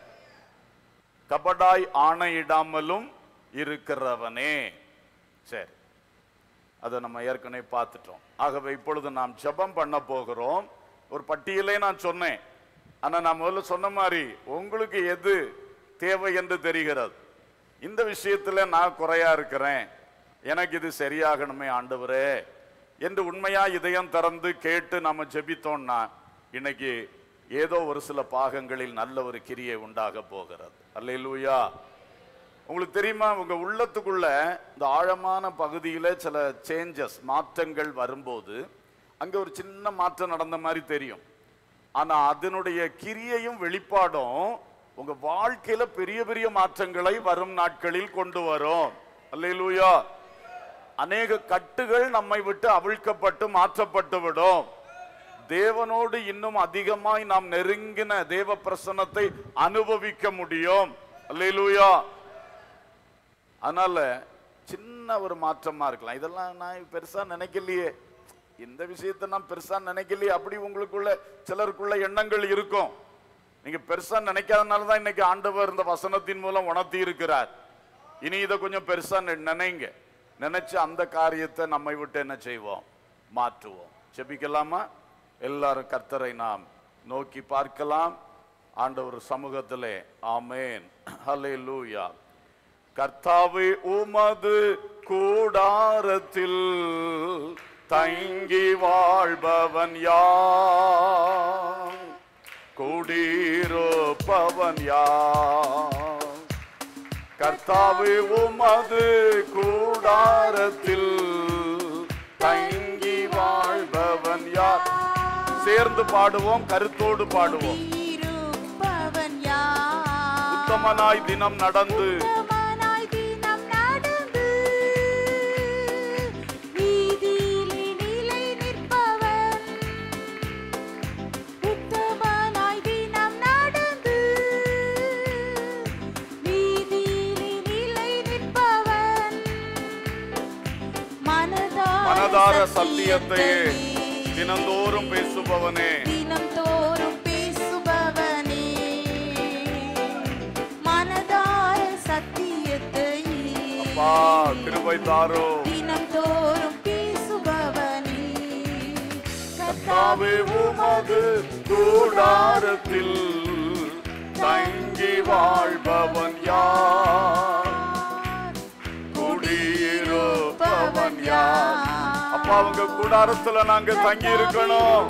கபடாய் ஆணையிடாமலும் இருக்கிறவனே. சரி, அதை நம்ம ஏற்கனவே பார்த்துட்டோம். ஆகவே இப்பொழுது நாம் ஜெபம் பண்ண போகிறோம். ஒரு பட்டியலே நான் சொன்னேன். ஆனா நான் முதல்ல சொன்ன மாதிரி உங்களுக்கு எது தேவை என்று தெரிகிறது. இந்த விஷயத்துல நான் குறையா இருக்கிறேன், எனக்கு இது சரியாகணுமே ஆண்டவரே என்று உண்மையா இதயம் திறந்து கேட்டு நாம ஜெபித்தோம்னா இன்னைக்கு ஏதோ ஒரு சில பாகங்களில் நல்ல ஒரு கிரியை உண்டாக போகிறது. அல்லேலூயா. உங்களுக்கு தெரியுமா, உங்க உள்ளத்துக்குள்ள இந்த ஆழமான பகுதியில சில சேஞ்சஸ் மாற்றங்கள் வரும்போது அங்க ஒரு சின்ன மாற்றம் நடந்த மாதிரி தெரியும். ஆனா அதனுடைய கிரியையும் வெளிப்பாடும் உங்க வாழ்க்கையில பெரிய பெரிய மாற்றங்களை வரும் நாட்களில் கொண்டு வரும். அல்லேலூயா. அநேக கட்டுகள் நம்மை விட்டு அவிழ்க்கப்பட்டு மாற்றப்பட்டு விடும். தேவனோடு இன்னும் அதிகமாய் நாம் நெருங்கின தேவ பிரசன்னத்தை அனுபவிக்க முடியும். அல்லேலூயா. அதனால சின்ன ஒரு மாற்றமா இருக்கலாம். இதெல்லாம் நான் பெருசா நினைக்கலையே, இந்த விஷயத்தை நான் பெருசா நினைக்கலையே, அப்படி உங்களுக்குள்ள சிலருக்குள்ள எண்ணங்கள் இருக்கும். நீங்க பெருசா நினைக்காதனாலதான் இன்னைக்கு ஆண்டவர் இந்த வசனத்தின் மூலம் உணர்த்தி இருக்கிறார். இனி இதை கொஞ்சம் பெருசா நினைங்க, நினைச்சு அந்த காரியத்தை நம்மை விட்டு என்ன செய்வோம், மாற்றுவோம். ஜெபிக்கலாமா? எல்லாரும் கர்த்தரை நாம் நோக்கி பார்க்கலாம். ஆண்டவர் சமூகத்திலே. ஆமென். ஹல்லேலூயா. கர்த்தாவே, உமது கூடாரத்தில் தங்கி வாழ்பவன் யார், குடியிருப்பவன் யார். கர்த்தாவே, உமது கூடாரத்தில் தங்கி வாழ்பவன் யார். சேர்ந்து பாடுவோம், கருத்தோடு பாடுவோம். உத்தமனாய் தினம் நடந்து மனதார சத்தியத்தை தினந்தோறும் பேசுபவனே, தினந்தோறும் பேசுபவனே, மனதார சத்தியத்தை அப்பா கிருபை தாரோ, தினந்தோறும் பேசுபவனே. கர்த்தாவே, உமது கூடாரத்தில் தங்கி வாழ்பவன் யார், குடியிருப்பவன் யார். அப்பா, உங்க கூடாரத்துல நாங்க தங்கி இருக்கணும்.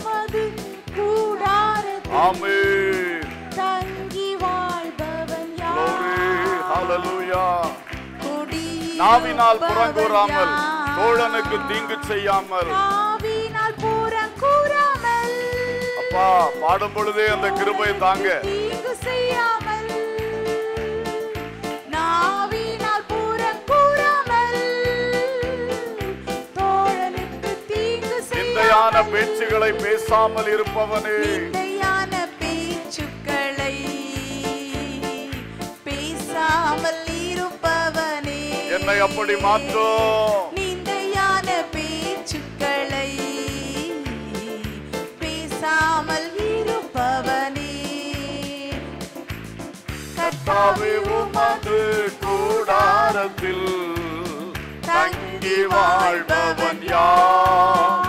ஆமென். தங்கி வாழ்பவன் யார். Glory, hallelujah. நாவினால் புறங்கூறாமல், தோழனுக்கு தீங்கு செய்யாமல், நாவினால் புறங்கூறாமல், அப்பா பாடும் பொழுதே அந்த கிருபை தாங்க. தீங்கு செய்யாமல், நாவினால் புறங்கூறாமல், தோழனுக்கு தீங்கு செய்யாமல், நிந்தையான பேச்சுகளை பேசாமல் இருப்பவனே, நிந்தையான பேச்சுக்களை பேசாமல் இருப்பவனே, என்னை அப்படி மாற்றும். நிந்தையான பேச்சுக்களை பேசாமல் இருப்பவனே. கர்த்தாவே, உமது கூடாரத்தில் தங்கி வாழ்பவன் யார்,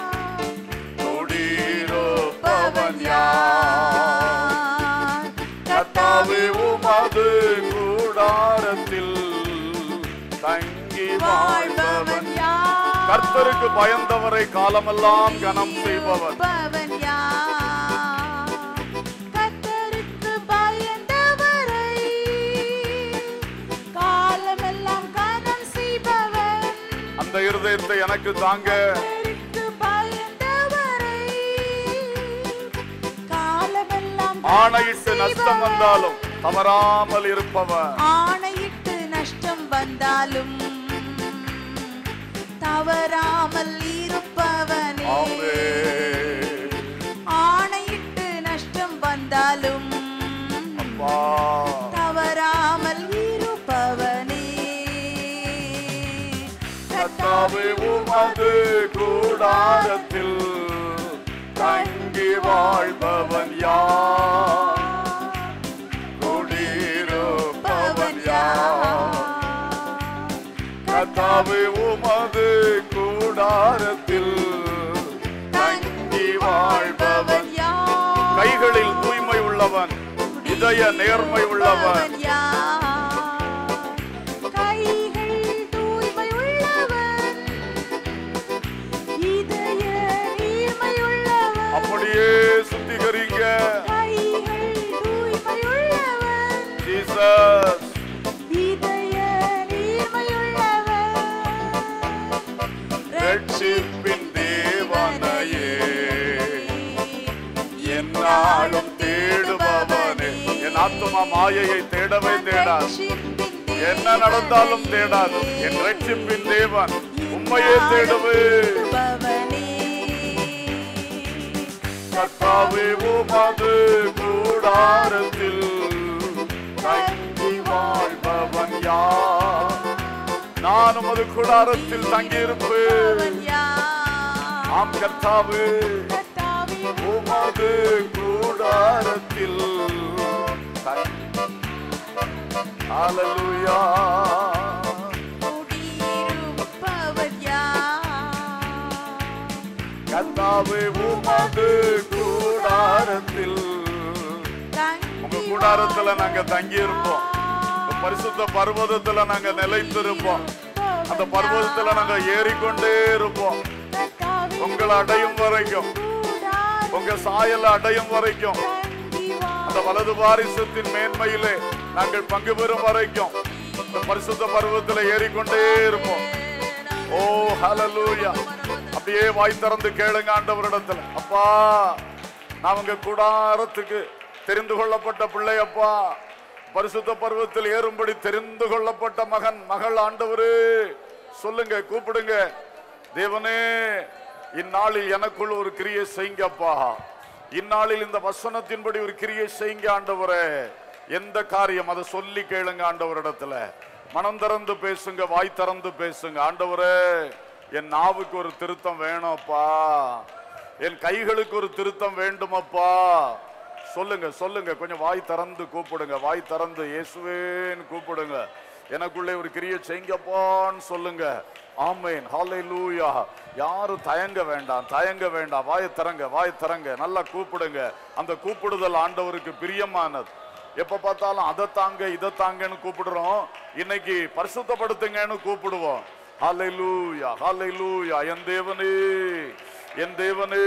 குடியிருப்பவன் யார். கர்த்தாவே, உமது கூடாரத்தில் தங்கி வாழ்பவன் யார். கர்த்தருக்கு பயந்தவரை காலமெல்லாம் கனம் செய்பவன். கர்த்தருக்கு பயந்தவரை காலமெல்லாம் கனம் செய்பவன். அந்த இருதயத்தை எனக்கு தாங்க. கர்த்தருக்கு பயந்தவரை காலமெல்லாம் ஆணையிட்டு நஷ்டம் வந்தாலும் தவறாமல் இருப்பவன். ஆணையிட்டு நஷ்டம் வந்தாலும் தவறாமல் இருப்பவனே. ஆமென். ஆணையிட்டு நஷ்டம் வந்தாலும் அப்பா தவறாமல் இருப்பவனே. கர்த்தாவே, உமது கூடாரத்தில் தங்கி வாழ்பவன் யார், குடியிருப்பவன் யார். கர்த்தாவே, உமது கூடாரத்தில் தங்கி வாழ்பவன் யார். கைகளில் தூய்மை உள்ளவன், இதய நேர்மை உள்ளவன். அப்படியே சுத்திகரிங்க. கைகள் தூய்மையுள்ளவர், ஜீசஸ் இதய நீர்மையுள்ளவர், ரட்சிப்பின் தேவனையே என்னாலும் தேடுபவனே. என் ஆத்துமா மாயையை தேடவே தேடாது, என்ன நடந்தாலும் தேடாது. என் ரட்சிப்பின் தேவன் உம்மையே தேடுவே. கர்த்தாவே உமது கூடாரத்தில் தங்கி வாழ்பவன் யார்? நான் உமது கூடாரத்தில் தங்கியிருப்பேன். ஆம் கர்த்தாவே உமது கூடாரத்தில் தங்கி. ஹல்லேலூயா. கர்த்தாவே உமது கூடாரத்தில், உங்க கூடாரத்துல நாங்க தங்கி இருப்போம். பரிசுத்த பர்வதத்துல நாங்க நிலைத்திருப்போம். அந்த பர்வதத்துல நாங்க ஏறிக்கொண்டே இருப்போம். உங்களை அடையும் வரைக்கும், உங்க சாயல அடையும் வரைக்கும், அந்த வலது வாரிசத்தின் மேன்மையிலே நாங்கள் பங்கு பெறும் வரைக்கும் இந்த பரிசுத்த பர்வதத்துல ஏறிக்கொண்டே இருப்போம். ஓ ஹல்லேலூயா. அப்படியே வாய் திறந்து கேளுங்க ஆண்டவரிடத்துல. அப்பா, நான் உங்க கூடாரத்துக்கு தெரிந்து கொள்ளப்பட்ட பிள்ளை. அப்பா, பரிசுத்த பர்வத்தில் ஏறும்படி தெரிந்து கொள்ளப்பட்ட மகன் மகள். ஆண்டவரே சொல்லுங்க, கூப்பிடுங்க. தேவனே, இந்நாளில் எனக்குள் ஒரு கிரியை செய்யுங்கப்பா. இந்நாளில் இந்த வசனத்தின்படி ஒரு கிரியை செய்யுங்க ஆண்டவரே. எந்த காரியம் அதை சொல்லி கேளுங்க ஆண்டவரிடத்துல. மனம் திறந்து பேசுங்க, வாய் திறந்து பேசுங்க. ஆண்டவரே, என் நாவுக்கு ஒரு திருத்தம் வேணும்ப்பா, என் கைகளுக்கு ஒரு திருத்தம் வேண்டுமப்பா. சொல்லுங்க சொல்லுங்க, கொஞ்சம் வாய் திறந்து கூப்பிடுங்க. வாய் திறந்து இயேசுவேன்னு கூப்பிடுங்க. எனக்குள்ளே ஒரு கிரியை செய்யுங்கப்பான்னு சொல்லுங்க. ஆமென், ஹல்லேலூயா. யாரும் தயங்க வேண்டாம், தயங்க வேண்டாம். வாய் திறங்க, வாய் திறங்க, நல்லா கூப்பிடுங்க. அந்த கூப்பிடுதல் ஆண்டவருக்கு பிரியமானது. எப்ப பார்த்தாலும் அதை தாங்க இதை தாங்கன்னு கூப்பிடுறோம். இன்னைக்கு பரிசுத்தப்படுத்துங்கன்னு கூப்பிடுவோம். ஹல்லேலூயா, ஹல்லேலூயா. என் தேவனே, என் தேவனே,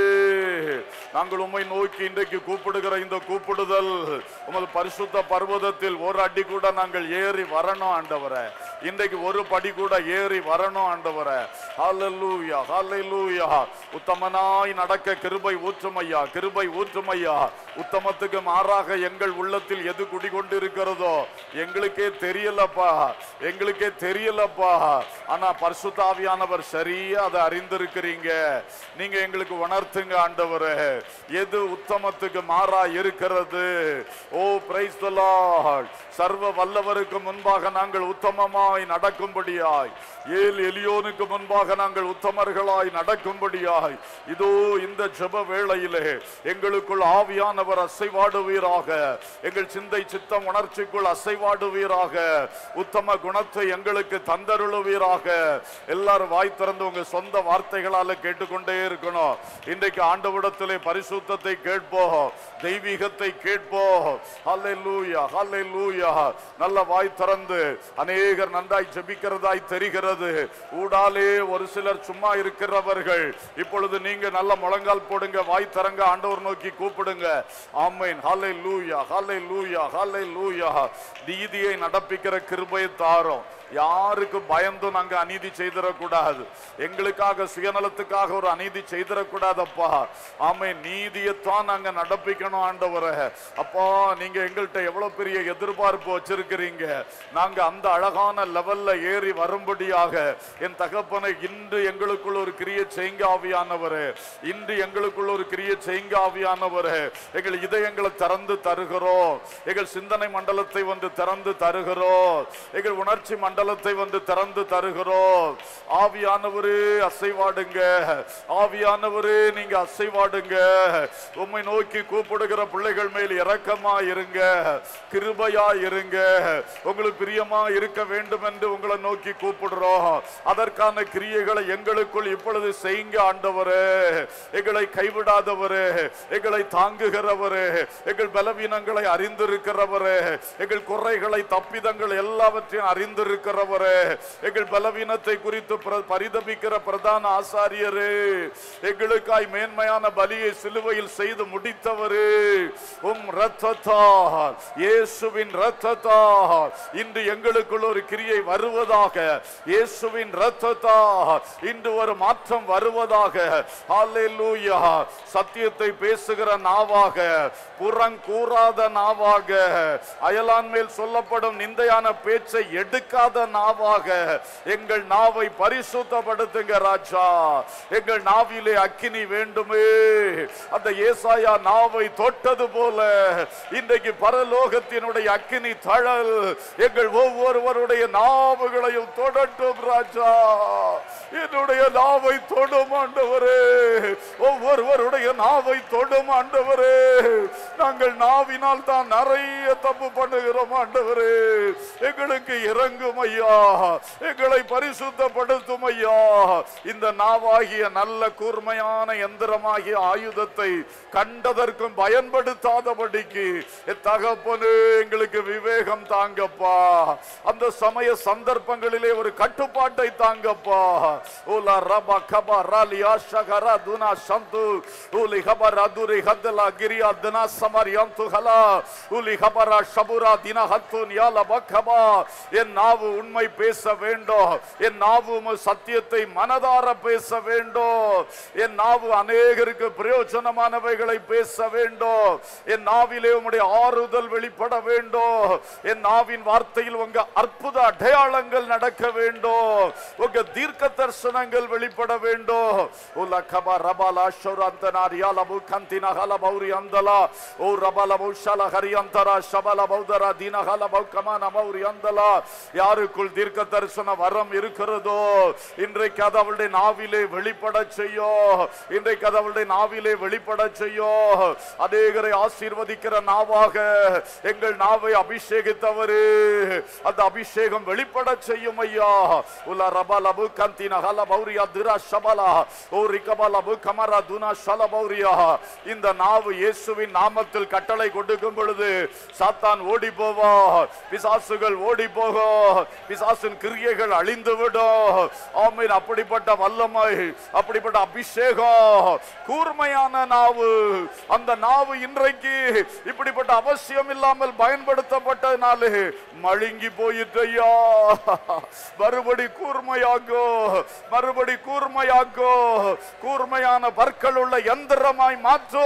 நாங்கள் உம்மை நோக்கி இன்றைக்கு கூப்பிடுகிற இந்த கூப்பிடுதல் உமது பரிசுத்த பர்வதத்தில் ஒரு அடி கூட நாங்கள் ஏறி வரணும் ஆண்டவரே. இன்றைக்கு ஒரு படி கூட ஏறி வரணும் ஆண்டவரே. ஹல்லேலூயா, ஹல்லேலூயா. உத்தமனாய் நடக்க கிருபை ஊற்றுமையா, கிருபை ஊற்றுமையா. உத்தமத்துக்கு மாறாக எங்கள் உள்ளத்தில் எது குடிகொண்டிருக்கிறதோ எங்களுக்கே தெரியலப்பா, எங்களுக்கே தெரியலப்பா. ஆனா பரிசுத்த ஆவியானவர் சரியா அதை அறிந்திருக்கிறீங்க. நீங்க எங்களுக்கு உணர்த்துங்க ஆண்டவரே, எது உத்தமத்துக்கு மாறா இருக்கிறது. Oh praise the Lord. சர்வ வல்லவருக்கு முன்பாக நாங்கள் உத்தமமாய் நடக்கும்படியாய், ஏல் எலியோனுக்கு முன்பாக நாங்கள் உத்தமர்களாய் நடக்கும்படியாய், இதோ இந்த ஜெப வேளையிலே எங்களுக்குள் ஆவியானவர் அசைவாடுவீராக. எங்கள் சிந்தை சித்தம் உணர்ச்சிக்குள் அசைவாடுவீராக. உத்தம குணத்தை எங்களுக்கு தந்தருளுவீராக. எல்லாரும் வாய் திறந்து உங்க சொந்த வார்த்தைகளால கேட்டுக்கொண்டே இருக்கணும். இன்றைக்கு ஆண்டவரிடத்திலே பரிசுத்தத்தை கேட்போம், தெய்வீகத்தை கேட்போம். ஹல்லேலூயா, ஹல்லேலூயா. நல்ல வாய் திறந்து அநேகர் நன்றாய் ஜெபிக்கிறதாய் தெரிகிறது. ஊடாலே ஒரு சிலர் சும்மா இருக்கிறவர்கள், இப்பொழுது நீங்க நல்ல முழங்கால் போடுங்க, வாய் திறங்க, ஆண்டவர் நோக்கி கூப்பிடுங்க. ஆமென், ஹல்லேலூயா, ஹல்லேலூயா, ஹல்லேலூயா. நீதியை நடப்பிக்கிற கிருபையை தாரும். யாருக்கு பயந்து நாங்க அநீதி செய்திடக்கூடாது. எங்களுக்காக சுயநலத்துக்காக ஒரு அநீதி செய்திடக்கூடாதப்பா. ஆமென், நீதியைத்தான் நாங்க நடப்பிக்கணும் ஆண்டவரே. அப்பா, நீங்க எங்கள்கிட்ட எவ்வளவு பெரிய எதிர்பார்ப்பு வச்சிருக்கிறீங்க. நாங்க அந்த அழகான லெவல்ல ஏறி வரும்படியாக என் தகப்பனை இன்று எங்களுக்குள்ள ஒரு கிரியை செய்யுங்க ஆவியானவரே. இன்று எங்களுக்குள்ள ஒரு கிரியை செய்யுங்க ஆவியானவரே. எங்கள் இதயங்களை திறந்து தருகிறோம். எங்கள் சிந்தனை மண்டலத்தை வந்து திறந்து தருகிறோம். எங்கள் உணர்ச்சி மண்டலத்தை வந்து திறந்து தருகிறோம். ஆவியானவரே அசைவாடுங்க, ஆவியானவரே நீங்க அசைவாடுங்க. உம்மை நோக்கி கூப்பிடுகிற பிள்ளைகள் மேல் இரக்கமா இருங்க, கிருபையா இருங்க. உங்களுக்கு பிரியமா இருக்க வேண்டும் என்று உங்களை நோக்கி கூப்பிடுறோம். அதற்கான கிரியைகளை எங்களுக்குள் இப்பொழுது செய்யுங்க ஆண்டவரே. எங்களை கைவிடாதவரே, எங்களை தாங்குகிறவரே, எங்கள் பலவீனங்களை அறிந்திருக்கிறவரே, எங்கள் குறைகளை தப்பிதங்கள் எல்லாவற்றையும் அறிந்திருக்க இருக்கிறவரே, எங்கள் பலவீனத்தை குறித்து பரிதபிக்கிற பிரதான ஆசாரியரே, எங்களுக்காய் மேன்மையான பலியை சிலுவையில் செய்து முடித்தவரே, உம் இரத்தத்தால், இயேசுவின் இரத்தத்தால் இன்று எங்களுக்குள் ஒரு கிரியை வருவதாக, இயேசுவின் இரத்தத்தால் இன்று ஒரு மாற்றம் வருவதாக. ஹல்லேலூயா. சத்தியத்தை பேசுகிற நாவாக, புறங்கூறாத நாவாக, அயலான் மேல் சொல்லப்படும் நிந்தையான பேச்சை எடுக்காத நாவாக எங்கள் நாவை பரிசுத்தப்படுத்துங்க ராஜா. எங்கள் நாவிலே அக்கினி வேண்டுமே. அந்த ஏசாயா நாவை தொட்டது போல இன்றைக்கு பரலோகத்தினுடைய அக்கினி தழல் எங்கள் ஒவ்வொருவருடைய நாவுகளையும் தொடட்டும் ராஜா. என்னுடைய நாவை தொடும் ஆண்டவரே, ஒவ்வொருவருடைய நாவை தொடும் ஆண்டவரே. நாங்கள் நாவினால் தான் நிறைய தப்பு பண்ணுகிறோம் ஆண்டவரே. எங்களுக்கு இறங்கும் ஐயா, எங்களை பரிசுத்தப்படுத்தும் ஐயா. இந்த நாவாகிய நல்ல கூர்மையான எந்திரமாகிய ஆயுதத்தை கண்டதற்கும் பயன்படுத்தாதபடிக்கு தகப்பனே எங்களுக்கு விவேகம் தாங்கப்பா. அந்த சமய சந்தர்ப்பங்களிலே ஒரு கட்டுப்பாட்டை தாங்கப்பா. ஓலா ரபா கபா ராலியா ஷகரா துனா சந்து ஊலி ஹபரா துரி ஹதலா கிரியா துனா சமரியம் துஹலா ஊலி ஹபரா ஷபுரா தினா ஹத்துன் யால பக்கபா. என் நாவு உண்மை பேச வேண்டும், என் நாவு சத்தியத்தை மனதார பேச வேண்டும், என் நாவு அநேகருக்கு பிரயோஜனமானவைகளை பேச வேண்டும், என் நாவிலே உம்முடைய ஆறுதல் வெளிப்பட வேண்டும், என் நாவின் வார்த்தையில் உங்க அற்புத அடையாளங்கள் நடக்க வேண்டும், உங்க தீர்க்க தரிசனங்கள் வெளிப்பட வேண்டும். உல கபா ரபாலா ஷௌரந்தனா ரியாலபு கந்தினா ஹலபௌரி அந்தலா ஓ ரபாலபு ஷல ஹரியந்தரா ஷபல பௌதரா தின ஹலபௌ கமான மௌரி அந்தலா. யாருக்குள் தீர்க்க தரிசன வரம் இருக்கிறதோ இன்றைக்கு அது அவளுடைய நாவிலே வெளிப்பட செய்யும். இன்றைக்கு அது அவளுடைய நாவிலே வெளிப்பட செய்யும். அநேகரை ஆசீர்வதிக்கிற நாவாக எங்கள் நாவை அபிஷேகித்தவரே, அந்த அபிஷேகம் வெளிப்பட செய்யும் ஐயா. உல ரபலபு கந்தின ஹலபௌரியா திரா ஷபலா ஓ ரிகபலபு கமரா துனா ஷலபௌரியா. இந்த நாவு இயேசுவின் நாமத்தில் கட்டளை கொடுக்கும் பொழுது சாத்தான் ஓடி போவான், பிசாசுகள் ஓடி போகும், பிசாசின் கிரியைகள் அழிந்து விடும். ஆமென். அப்படிப்பட்ட வல்லமை, அப்படிப்பட்ட அபிஷேகம், கூர்மையான நாவு. அந்த நாவு இன்றைக்கு இப்படிப்பட்ட அவசியம் இல்லாமல் பயன்படுத்தப்பட்டனாலே மழுங்கி போயிட்டையா. மறுபடி கூர்மையாக்கோ, மறுபடி கூர்மையாக்கோ, கூர்மையான பற்கள் உள்ள யந்திரமாய் மாற்றோ.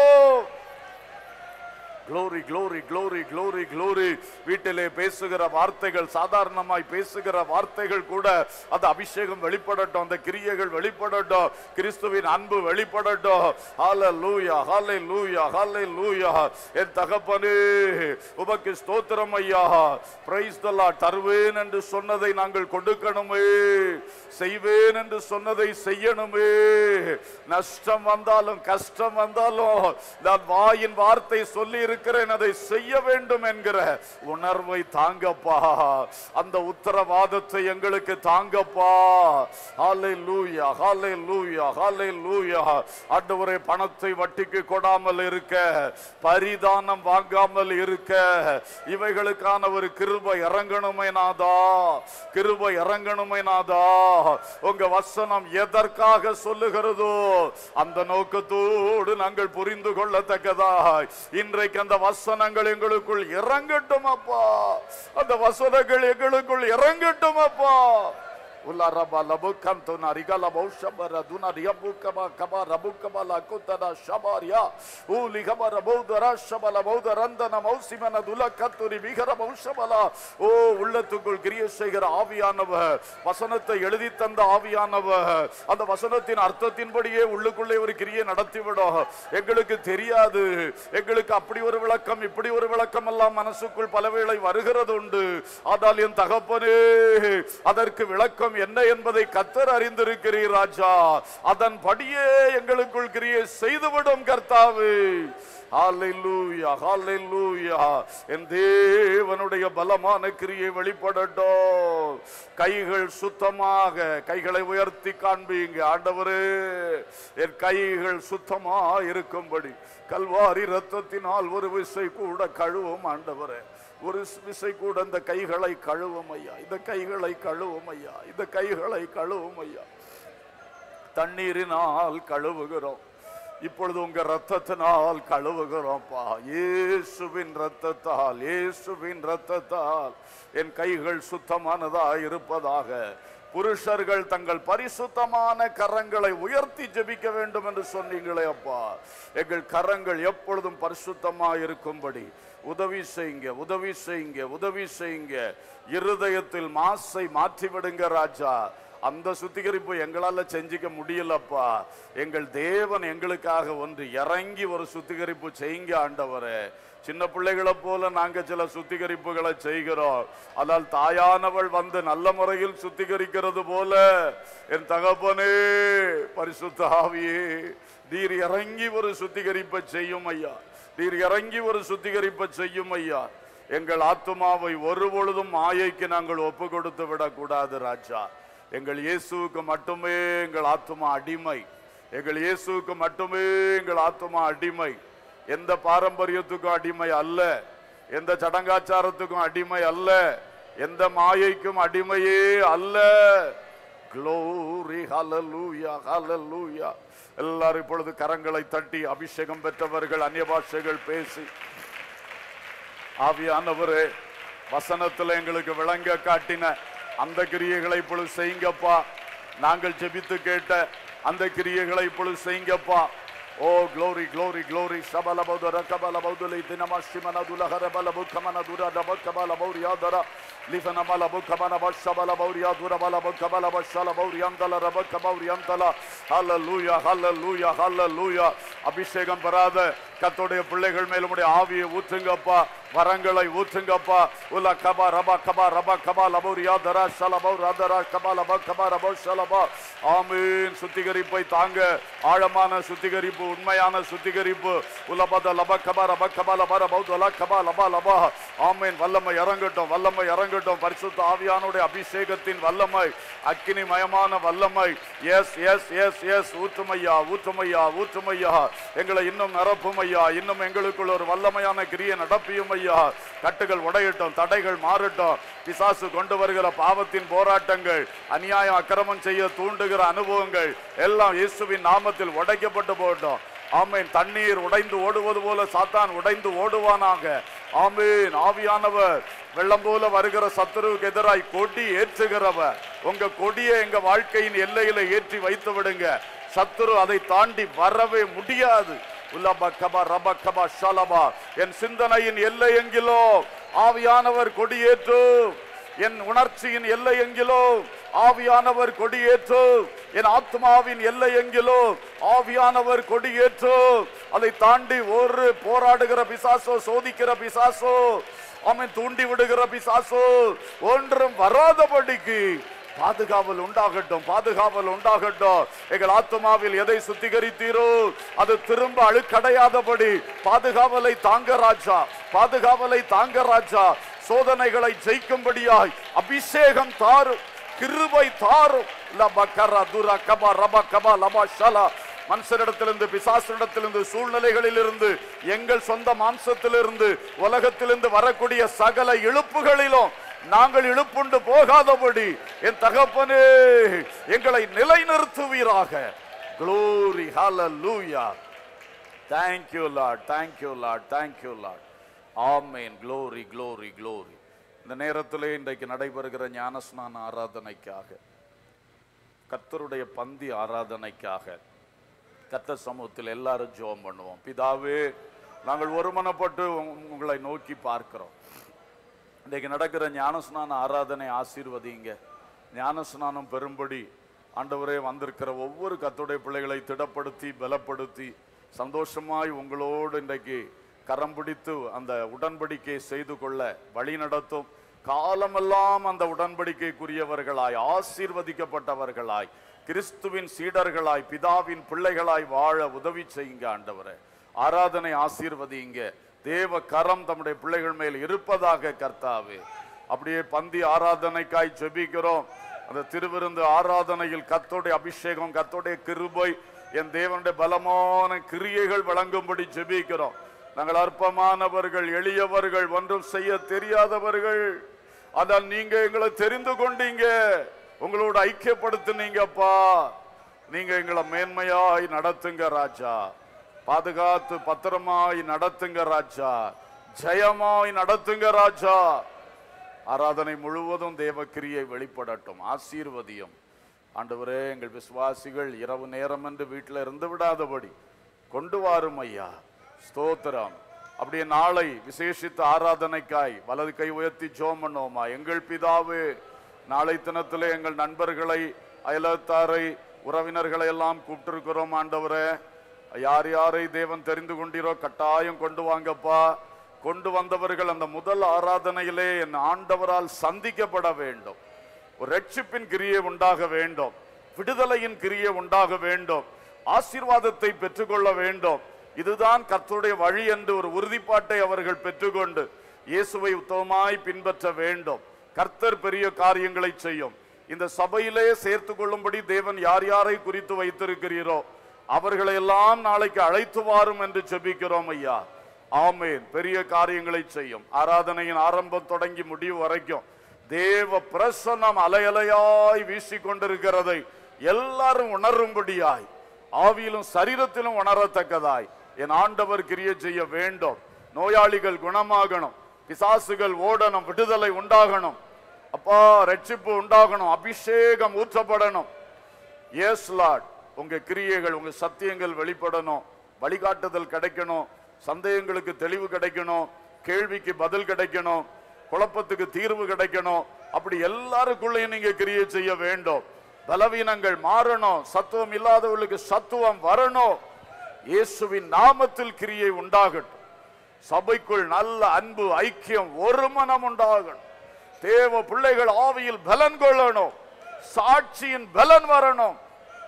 Glory, glory, glory, glory, glory. வீட்டிலே பேசுகிற வார்த்தைகள், சாதாரணமாய் பேசுகிற வார்த்தைகள் கூட அந்த அபிஷேகம் வெளிப்படட்டும், அந்த கிரியைகள் வெளிப்படட்டும், கிறிஸ்துவின் அன்பு வெளிப்படட்டும். ஹல்லேலூயா, ஹல்லேலூயா, ஹல்லேலூயா. என் தகப்பனே உமக்கு ஸ்தோத்திரம் ஐயா. Praise the Lord. தருவேன் என்று சொன்னதை நாங்கள் கொடுக்கணுமே, செய்வேன் என்று சொன்னதை செய்யணுமே. நஷ்டம் வந்தாலும் கஷ்டம் வந்தாலும் நான் வாயின் வார்த்தை சொல்லி இருக்கிறேன், அதை செய்ய வேண்டும் என்கிற உணர்வை தாங்கப்பா. அந்த உத்தரவாதத்தை எங்களுக்கு தாங்கப்பா. ஹல்லேலூயா, ஹல்லேலூயா, ஹல்லேலூயா. ஆண்டவரே, பணத்தை வட்டிக்கு கொடாமல் இருக்க, பரிதானம் வாங்காமல் இருக்க, இவைகளுக்கான ஒரு கிருபை இறங்கணுமே நாதா, கிருபை இறங்கணுமே நாதா. உங்க வசனம் எதற்காக சொல்லுகிறதோ அந்த நோக்கத்தோடு நாங்கள் புரிந்து கொள்ளத்தக்கதாய் இன்றைக்கு அந்த வசனங்கள் எங்களுக்குள் இறங்கட்டும் அப்பா. அந்த வசனங்கள் எங்களுக்குள் இறங்கட்டும் அப்பா. Ulla raba labukam to narigala baushambara duna riyabukama kama rabukama la kutana shabaria uli kama raboudara shabala baudarandana mausimana dula katuri bigara baushabala. ஓ உள்ளத்துக்குள் கிரியை செய்கிற ஆவியானவர், வசனத்தை எழுதி தந்த ஆவியானவர், அந்த வசனத்தின் அர்த்தத்தின்படியே உள்ளுக்குள்ளே ஒரு கிரியை நடத்திவிடும். எங்களுக்கு தெரியாது, எங்களுக்கு அப்படி ஒரு விளக்கம் இப்படி ஒரு விளக்கம் எல்லாம் மனசுக்குள் பலவேளை வருகிறது உண்டு. ஆனால் என் தகப்பனே, அதற்கு விளக்கம் என்ன என்பதை கர்த்தர் அறிந்திருக்கிறீர் ராஜா. அதன்படியே எங்களுக்குள் கிரியை செய்துவிடும் கர்த்தாவே. ஹல்லேலூயா, ஹல்லேலூயா. என் தேவனுடைய பலமான கிரியை வெளிப்படட்டும். கைகள் சுத்தமாக, கைகளை உயர்த்தி காண்பீங்க ஆண்டவரே. என் கைகள் சுத்தமாக இருக்கும்படி கல்வாரி ரத்தத்தினால் ஒரு விசை கூட கழுவும் ஆண்டவரே. ஒரு விசை கூட இந்த கைகளை கழுவும் ஐயா, இந்த கைகளை கழுவும் ஐயா, இந்த கைகளை கழுவும் ஐயா. தண்ணீரினால் கழுவுகிறோம், இப்பொழுது உங்க ரத்தத்தினால் கழுவுகிறோம்ப்பா. இயேசுவின் ரத்தத்தால், இயேசுவின் ரத்தத்தால் என் கைகள் சுத்தமானதா இருப்பதாக. புருஷர்கள் தங்கள் பரிசுத்தமான கரங்களை உயர்த்தி ஜெபிக்க வேண்டும் என்று சொன்னீங்களே அப்பா. எங்கள் கரங்கள் எப்பொழுதும் பரிசுத்தமா இருக்கும்படி உதவி செய்யுங்க, உதவி செய்யுங்க, உதவி செய்யுங்க. இருதயத்தில் மாசை மாற்றி விடுங்க ராஜா. அந்த சுத்திகரிப்பு எங்களால செஞ்சுக்க முடியலப்பா. எங்கள் தேவன் எங்களுக்காக ஒன்று இறங்கி ஒரு சுத்திகரிப்பு செய்யுங்க ஆண்டவரே. சின்ன பிள்ளைகளை போல நாங்க சில சுத்திகரிப்புகளை செய்கிறோம். ஆனால் தாயானவள் வந்து நல்ல முறையில் சுத்திகரிக்கிறது போல என் தகப்பனே பரிசுத்த ஆவியே நீர் இறங்கி ஒரு சுத்திகரிப்பை செய்யும் ஐயா, நீர் இறங்கி ஒரு சுத்திகரிப்பை செய்யும் ஐயா. எங்கள் ஆத்துமாவை ஒரு பொழுதும் மாயைக்கு நாங்கள் ஒப்பு கொடுத்து விடக்கூடாது ராஜா. எங்கள் இயேசுவுக்கு மட்டுமே எங்கள் ஆத்துமா அடிமை, எங்கள் இயேசுவுக்கு மட்டுமே எங்கள் ஆத்துமா அடிமை. எந்த பாரம்பரியத்துக்கும் அடிமை அல்ல, எந்த சடங்காச்சாரத்துக்கும் அடிமை அல்ல, எந்த மாயைக்கும் அடிமையே அல்ல. Glory, hallelujah, hallelujah. எல்லாரும் இப்பொழுது கரங்களை தட்டி அபிஷேகம் பெற்றவர்கள் அந்நிய பாஷைகள் பேசி, ஆவியானவரே வசனத்தில் எங்களுக்கு விளங்க காட்டின அந்த கிரியைகளை இப்பொழுது செய்யுங்கப்பா. நாங்கள் ஜெபித்து கேட்ட அந்த கிரியைகளை இப்பொழுது செய்யுங்கப்பா. Oh, glory, glory, glory. Shabala Baudara, Kabala Bauduli, Dinama Shimana Dula Harabala Bukamana Dura, Dabakabala Bauria Dara, Lifana Malabukamana Bashabala Bauria Dura, Balabukabala Bashala Bauriantala, Rabakabauriantala. Hallelujah, hallelujah, hallelujah. அபிஷேகம் பெறாத கர்த்தருடைய பிள்ளைகள் மேல் உம்முடைய ஆவியை ஊற்றுங்கப்பா, வரங்களை ஊற்றுங்கப்பா. உல கபா ரபா கபா ரபா கபா லபௌரியா தரா ஷலபௌ ரதரா கபா லபா கபா ரபௌ ஷலபா. ஆமென். சுத்திகரிப்பை தாங்க, ஆழமான சுத்திகரிப்பு, உண்மையான சுத்திகரிப்பு. உலபத லப கபா ரப கபா லப ரபௌ தலா கபா லபா லபா. ஆமென். வல்லமை இறங்கட்டும், வல்லமை இறங்கட்டும். பரிசுத்த ஆவியானுடைய அபிஷேகத்தின் வல்லமை, அக்கினி மயமான வல்லமை. எஸ் எஸ் எஸ் எஸ் ஊற்றுமையா, ஊற்றுமையா, ஊற்றுமையா. எங்களை இன்னும் நிரப்பும் ஐயா, இன்னும் எங்களுக்குள்ள ஒரு வல்லமையான கிரியை நடப்பியும் ஐயா. கட்டுகள் உடையட்டும், தடைகள் மாறட்டும். பிசாசு கொண்டு வருகிற பாவத்தின் போராட்டங்கள், அநியாயம் அக்கிரமம் செய்ய தூண்டுகிற அனுபவங்கள் எல்லாம் இயேசுவின் நாமத்தில் உடைக்கப்பட்டு போகட்டும். ஆமென். தண்ணீர் உடைந்து ஓடுவது போல சாத்தான் உடைந்து ஓடுவானாக. ஆமென். ஆவியானவர் வெள்ளம் போல வருகிற சத்துருவுக்கு எதிராய் கொடி ஏற்றுகிறவர். உங்க கொடியை எங்க வாழ்க்கையின் எல்லையில ஏற்றி வைத்து விடுங்க. சத்துரு அதை தாண்டி வரவே முடியாது. என் சிந்தனையின் எல்லை எங்கிலோ ஆவியானவர் கொடியேற்று, என் உணர்ச்சியின் எல்லை எங்கிலோ ஆவியானவர் கொடியேற்று, என் ஆத்மாவின் எல்லை எங்கிலோ ஆவியானவர் கொடியேற்று. அதை தாண்டி ஒரு போராடுகிற பிசாசோ, சோதிக்கிற பிசாசோ, அவன் தூண்டி விடுகிற பிசாசோ ஒன்றும் வராதபடிக்கு பாதுகாவல் உண்டாகட்டும், பாதுகாவல் உண்டாகட்டும். எங்கள் ஆத்மாவில் எதை சுத்திகரித்தீரோ அது திரும்ப அழுக்கடையாதபடி பாதுகாவலை தாங்க ராஜா, பாதுகாவலை தாங்க ராஜா. சோதனைகளை ஜெயிக்கும்படியாய் அபிஷேகம் தாரும், கிருபை தாரும். மனுஷரிடத்திலிருந்து, பிசாசரிடத்திலிருந்து, சூழ்நிலைகளிலிருந்து, எங்கள் சொந்த மாம்சத்திலிருந்து, உலகத்திலிருந்து வரக்கூடிய சகல இழுப்புகளிலும் நாங்கள் இழுப்புண்டு போகாதபடி என் தகப்பனே எங்களை நிலைநிறுத்துவீராக. Glory, hallelujah. Thank you Lord, thank you Lord, thank you Lord. Amen. Glory, glory, glory. இந்த நேரத்திலே இன்றைக்கு நடைபெறுகிற ஞானஸ்நான ஆராதனைக்காக, கர்த்தருடைய பந்தி ஆராதனைக்காக கர்த்தர் சமூகத்தில் எல்லாரும் ஜெபம் பண்ணுவோம். பிதாவே, நாங்கள் ஒருமனப்பட்டு உங்களை நோக்கி பார்க்கிறோம். இன்றைக்கு நடக்கிற ஞானஸ்நான ஆராதனை ஆசீர்வதிங்க. ஞானஸ்நானம் பெரும்படி ஆண்டவரே வந்திருக்கிற ஒவ்வொரு கர்த்தருடைய பிள்ளைகளை திடப்படுத்தி பலப்படுத்தி சந்தோஷமாய் உங்களோடு இன்றைக்கு கரம் பிடித்து அந்த உடன்படிக்கை செய்து கொள்ள வழி நடத்தும். காலமெல்லாம் அந்த உடன்படிக்கைக்குரியவர்களாய், ஆசீர்வதிக்கப்பட்டவர்களாய், கிறிஸ்துவின் சீடர்களாய், பிதாவின் பிள்ளைகளாய் வாழ உதவி செய்யுங்க ஆண்டவரே. ஆராதனை ஆசீர்வதிங்க. தேவ கரம் தம்முடைய பிள்ளைகள் மேல் இருப்பதாக கர்த்தாவே. அப்படியே பந்தி ஆராதனைக்காய் ஜெபிக்கிறோம். அந்த திருவிருந்து ஆராதனையில் கர்த்தருடைய அபிஷேகம், கர்த்தருடைய கிருபை, என் தேவனுடைய பலமான கிரியைகள் வழங்கும்படி ஜெபிக்கிறோம். நாங்கள் அற்பமானவர்கள், எளியவர்கள், ஒன்றும் செய்ய தெரியாதவர்கள். ஆனால் நீங்க எங்களை தெரிந்து கொண்டீங்க, உங்களோட ஐக்கியப்படுத்தினீங்கப்பா. நீங்க எங்களை மேன்மையாய் நடத்துங்க ராஜா, பாதுகாத்து பத்திரமாய் நடத்துங்க ராஜா, ஜெயமாய் நடத்துங்க ராஜா. ஆராதனை முழுவதும் தேவக்கிரியை வெளிப்படட்டும். ஆசீர்வதியும் ஆண்டவரே. எங்கள் விசுவாசிகள் இரவு நேரம் என்று வீட்டில் இருந்து விடாதபடி கொண்டு வாரும் ஐயா. ஸ்தோத்திரம். அப்படியே நாளை விசேஷித்த ஆராதனைக்காய் வலது கை உயர்த்தி ஜெபம் பண்ணுவோமா? எங்கள் பிதாவே, நாளை தினத்திலே எங்கள் நண்பர்களை, அயலத்தாரை, உறவினர்களை எல்லாம் கூப்பிட்டிருக்கிறோம் ஆண்டவரே. யார் யாரை தேவன் தெரிந்து கொண்டீரோ கட்டாயம் கொண்டு வாங்கப்பா. கொண்டு வந்தவர்கள் அந்த முதல் ஆராதனையிலே என் ஆண்டவரால் சந்திக்கப்பட வேண்டும். ஒரு ரட்சிப்பின் கிரியை உண்டாக வேண்டும், விடுதலையின் கிரியை உண்டாக வேண்டும், ஆசீர்வாதத்தை பெற்றுக்கொள்ள வேண்டும். இதுதான் கர்த்தருடைய வழி என்று ஒரு உறுதிப்பாட்டை அவர்கள் பெற்றுக்கொண்டு இயேசுவை உத்தமமாய் பின்பற்ற வேண்டும். கர்த்தர் பெரிய காரியங்களை செய்யும். இந்த சபையிலே சேர்த்து கொள்ளும்படி தேவன் யார் யாரை குறித்து வைத்திருக்கிறீரோ அவர்களை எல்லாம் நாளைக்கு அழைத்து வாரும் என்று ஜெபிக்கிறோம் ஐயா. ஆமென். பெரிய காரியங்களை செய்யும். ஆராதனையின் ஆரம்பம் தொடங்கி முடிவு வரைக்கும் தேவ பிரசன்னம் அலையலையாய் வீசி கொண்டிருக்கிறதை எல்லாரும் உணரும்படியாய், ஆவியிலும் சரீரத்திலும் உணரத்தக்கதாய் என் ஆண்டவர் கிரியை செய்ய வேண்டும். நோயாளிகள் குணமாகணும், பிசாசுகள் ஓடணும், விடுதலை உண்டாகணும் அப்பா, ரட்சிப்பு உண்டாகணும், அபிஷேகம் ஊற்றப்படணும். எஸ் லார்ட், உங்க கிரியைகள், உங்க சத்தியங்கள் வெளிப்படணும், வழிகாட்டுதல் கிடைக்கணும், சந்தேகங்களுக்கு தெளிவு கிடைக்கணும், கேள்விக்கு பதில் கிடைக்கணும், குழப்பத்துக்கு தீர்வு கிடைக்கணும். அப்படி எல்லாருக்குள்ளேயும் நீங்க கிரியை செய்ய வேண்டும். பலவீனங்கள் மாறணும், சத்துவம் இல்லாதவர்களுக்கு சத்துவம் வரணும். இயேசுவின் நாமத்தில் கிரியை உண்டாகட்டும். சபைக்குள் நல்ல அன்பு, ஐக்கியம், ஒரு மனம் உண்டாகணும். தேவ பிள்ளைகள் ஆவியில் பலன் கொள்ளணும், சாட்சியின் பலன் வரணும்.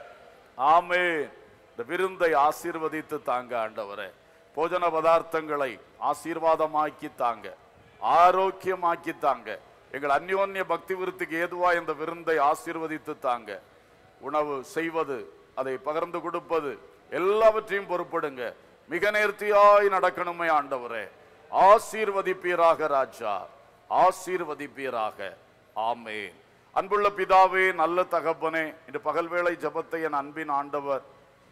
ஆமென். இந்த விருந்தை ஆசீர்வதித்து தாங்க ஆண்டவரே. போஜன பதார்த்தங்களை ஆசீர்வாதமாக்கி தாங்க, ஆரோக்கியமாக்கி தாங்க. எங்கள் அந்யோன்ய பக்தி விருத்திக்கு ஏதுவா இந்த விருந்தை ஆசீர்வதித்து தாங்க. உணவு செய்வது, அதை பகிர்ந்து கொடுப்பது, எல்லாவற்றையும் பொறுப்படுங்க. மிக நேர்த்தியாய் நடக்கணுமே ஆண்டவரே. ஆசீர்வதிப்பீராக ராஜா, ஆசீர்வதிப்பீராக. ஆமென். அன்புள்ள பிதாவே, நல்ல தகப்பனே, இந்த பகல்வேளை ஜபத்தை என் அன்பின் ஆண்டவர்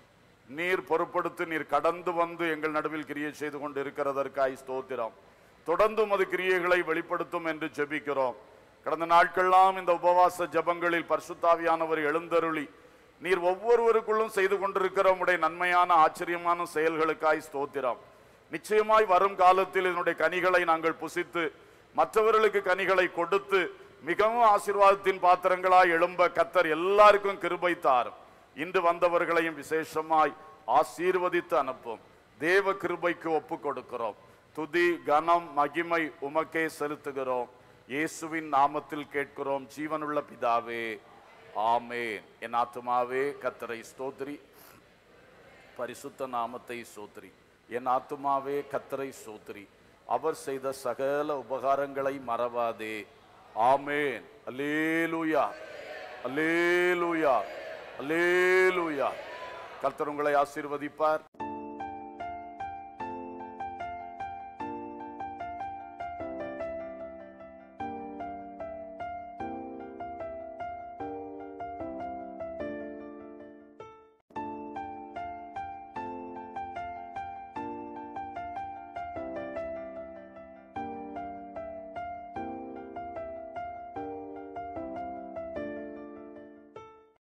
நீர் பொறுப்படுத்தி நீர் கடந்து வந்து எங்கள் நடுவில் கிரியை செய்து கொண்டு இருக்கிறதற்காய் ஸ்தோத்திரம். தொடர்ந்து உமது கிரியைகளை வெளிப்படுத்தும் என்று ஜெபிக்கிறோம். கடந்த நாட்கள்லாம் இந்த உபவாச ஜபங்களில் பரிசுத்தாவியானவர் எழுந்தருளி நீர் ஒவ்வொருவருக்குள்ளும் செய்து கொண்டிருக்கிற உம்முடைய நன்மையான ஆச்சரியமான செயல்களுக்காய் ஸ்தோத்திரம். நிச்சயமாய் வரும் காலத்தில் இதனுடைய கனிகளை நாங்கள் புசித்து மற்றவர்களுக்கு கனிகளை கொடுத்து மிகவும் ஆசீர்வாதத்தின் பாத்திரங்களாய் எழும்ப கர்த்தர் எல்லாருக்கும் கிருபை தாரும். இன்று வந்தவர்களையும் விசேஷமாய் ஆசீர்வதித்து அனுப்பும். தேவ கிருபைக்கு ஒப்பு கொடுக்கிறோம். துதி, கனம், மகிமை உமக்கே செலுத்துகிறோம். இயேசுவின் நாமத்தில் கேட்கிறோம் ஜீவனுள்ள பிதாவே, ஆமென். என் ஆத்துமாவே கர்த்தரை ஸ்தோத்திரி, பரிசுத்த நாமத்தை ஸ்தோத்திரி. என் ஆத்துமாவே கர்த்தரை ஸ்தோத்திரி, அவர் செய்த சகல உபகாரங்களை மறவாதே. ஆமென். அல்லேலூயா, அல்லேலூயா, அல்லேலூயா. கர்த்தர் உங்களை ஆசீர்வதிப்பார்.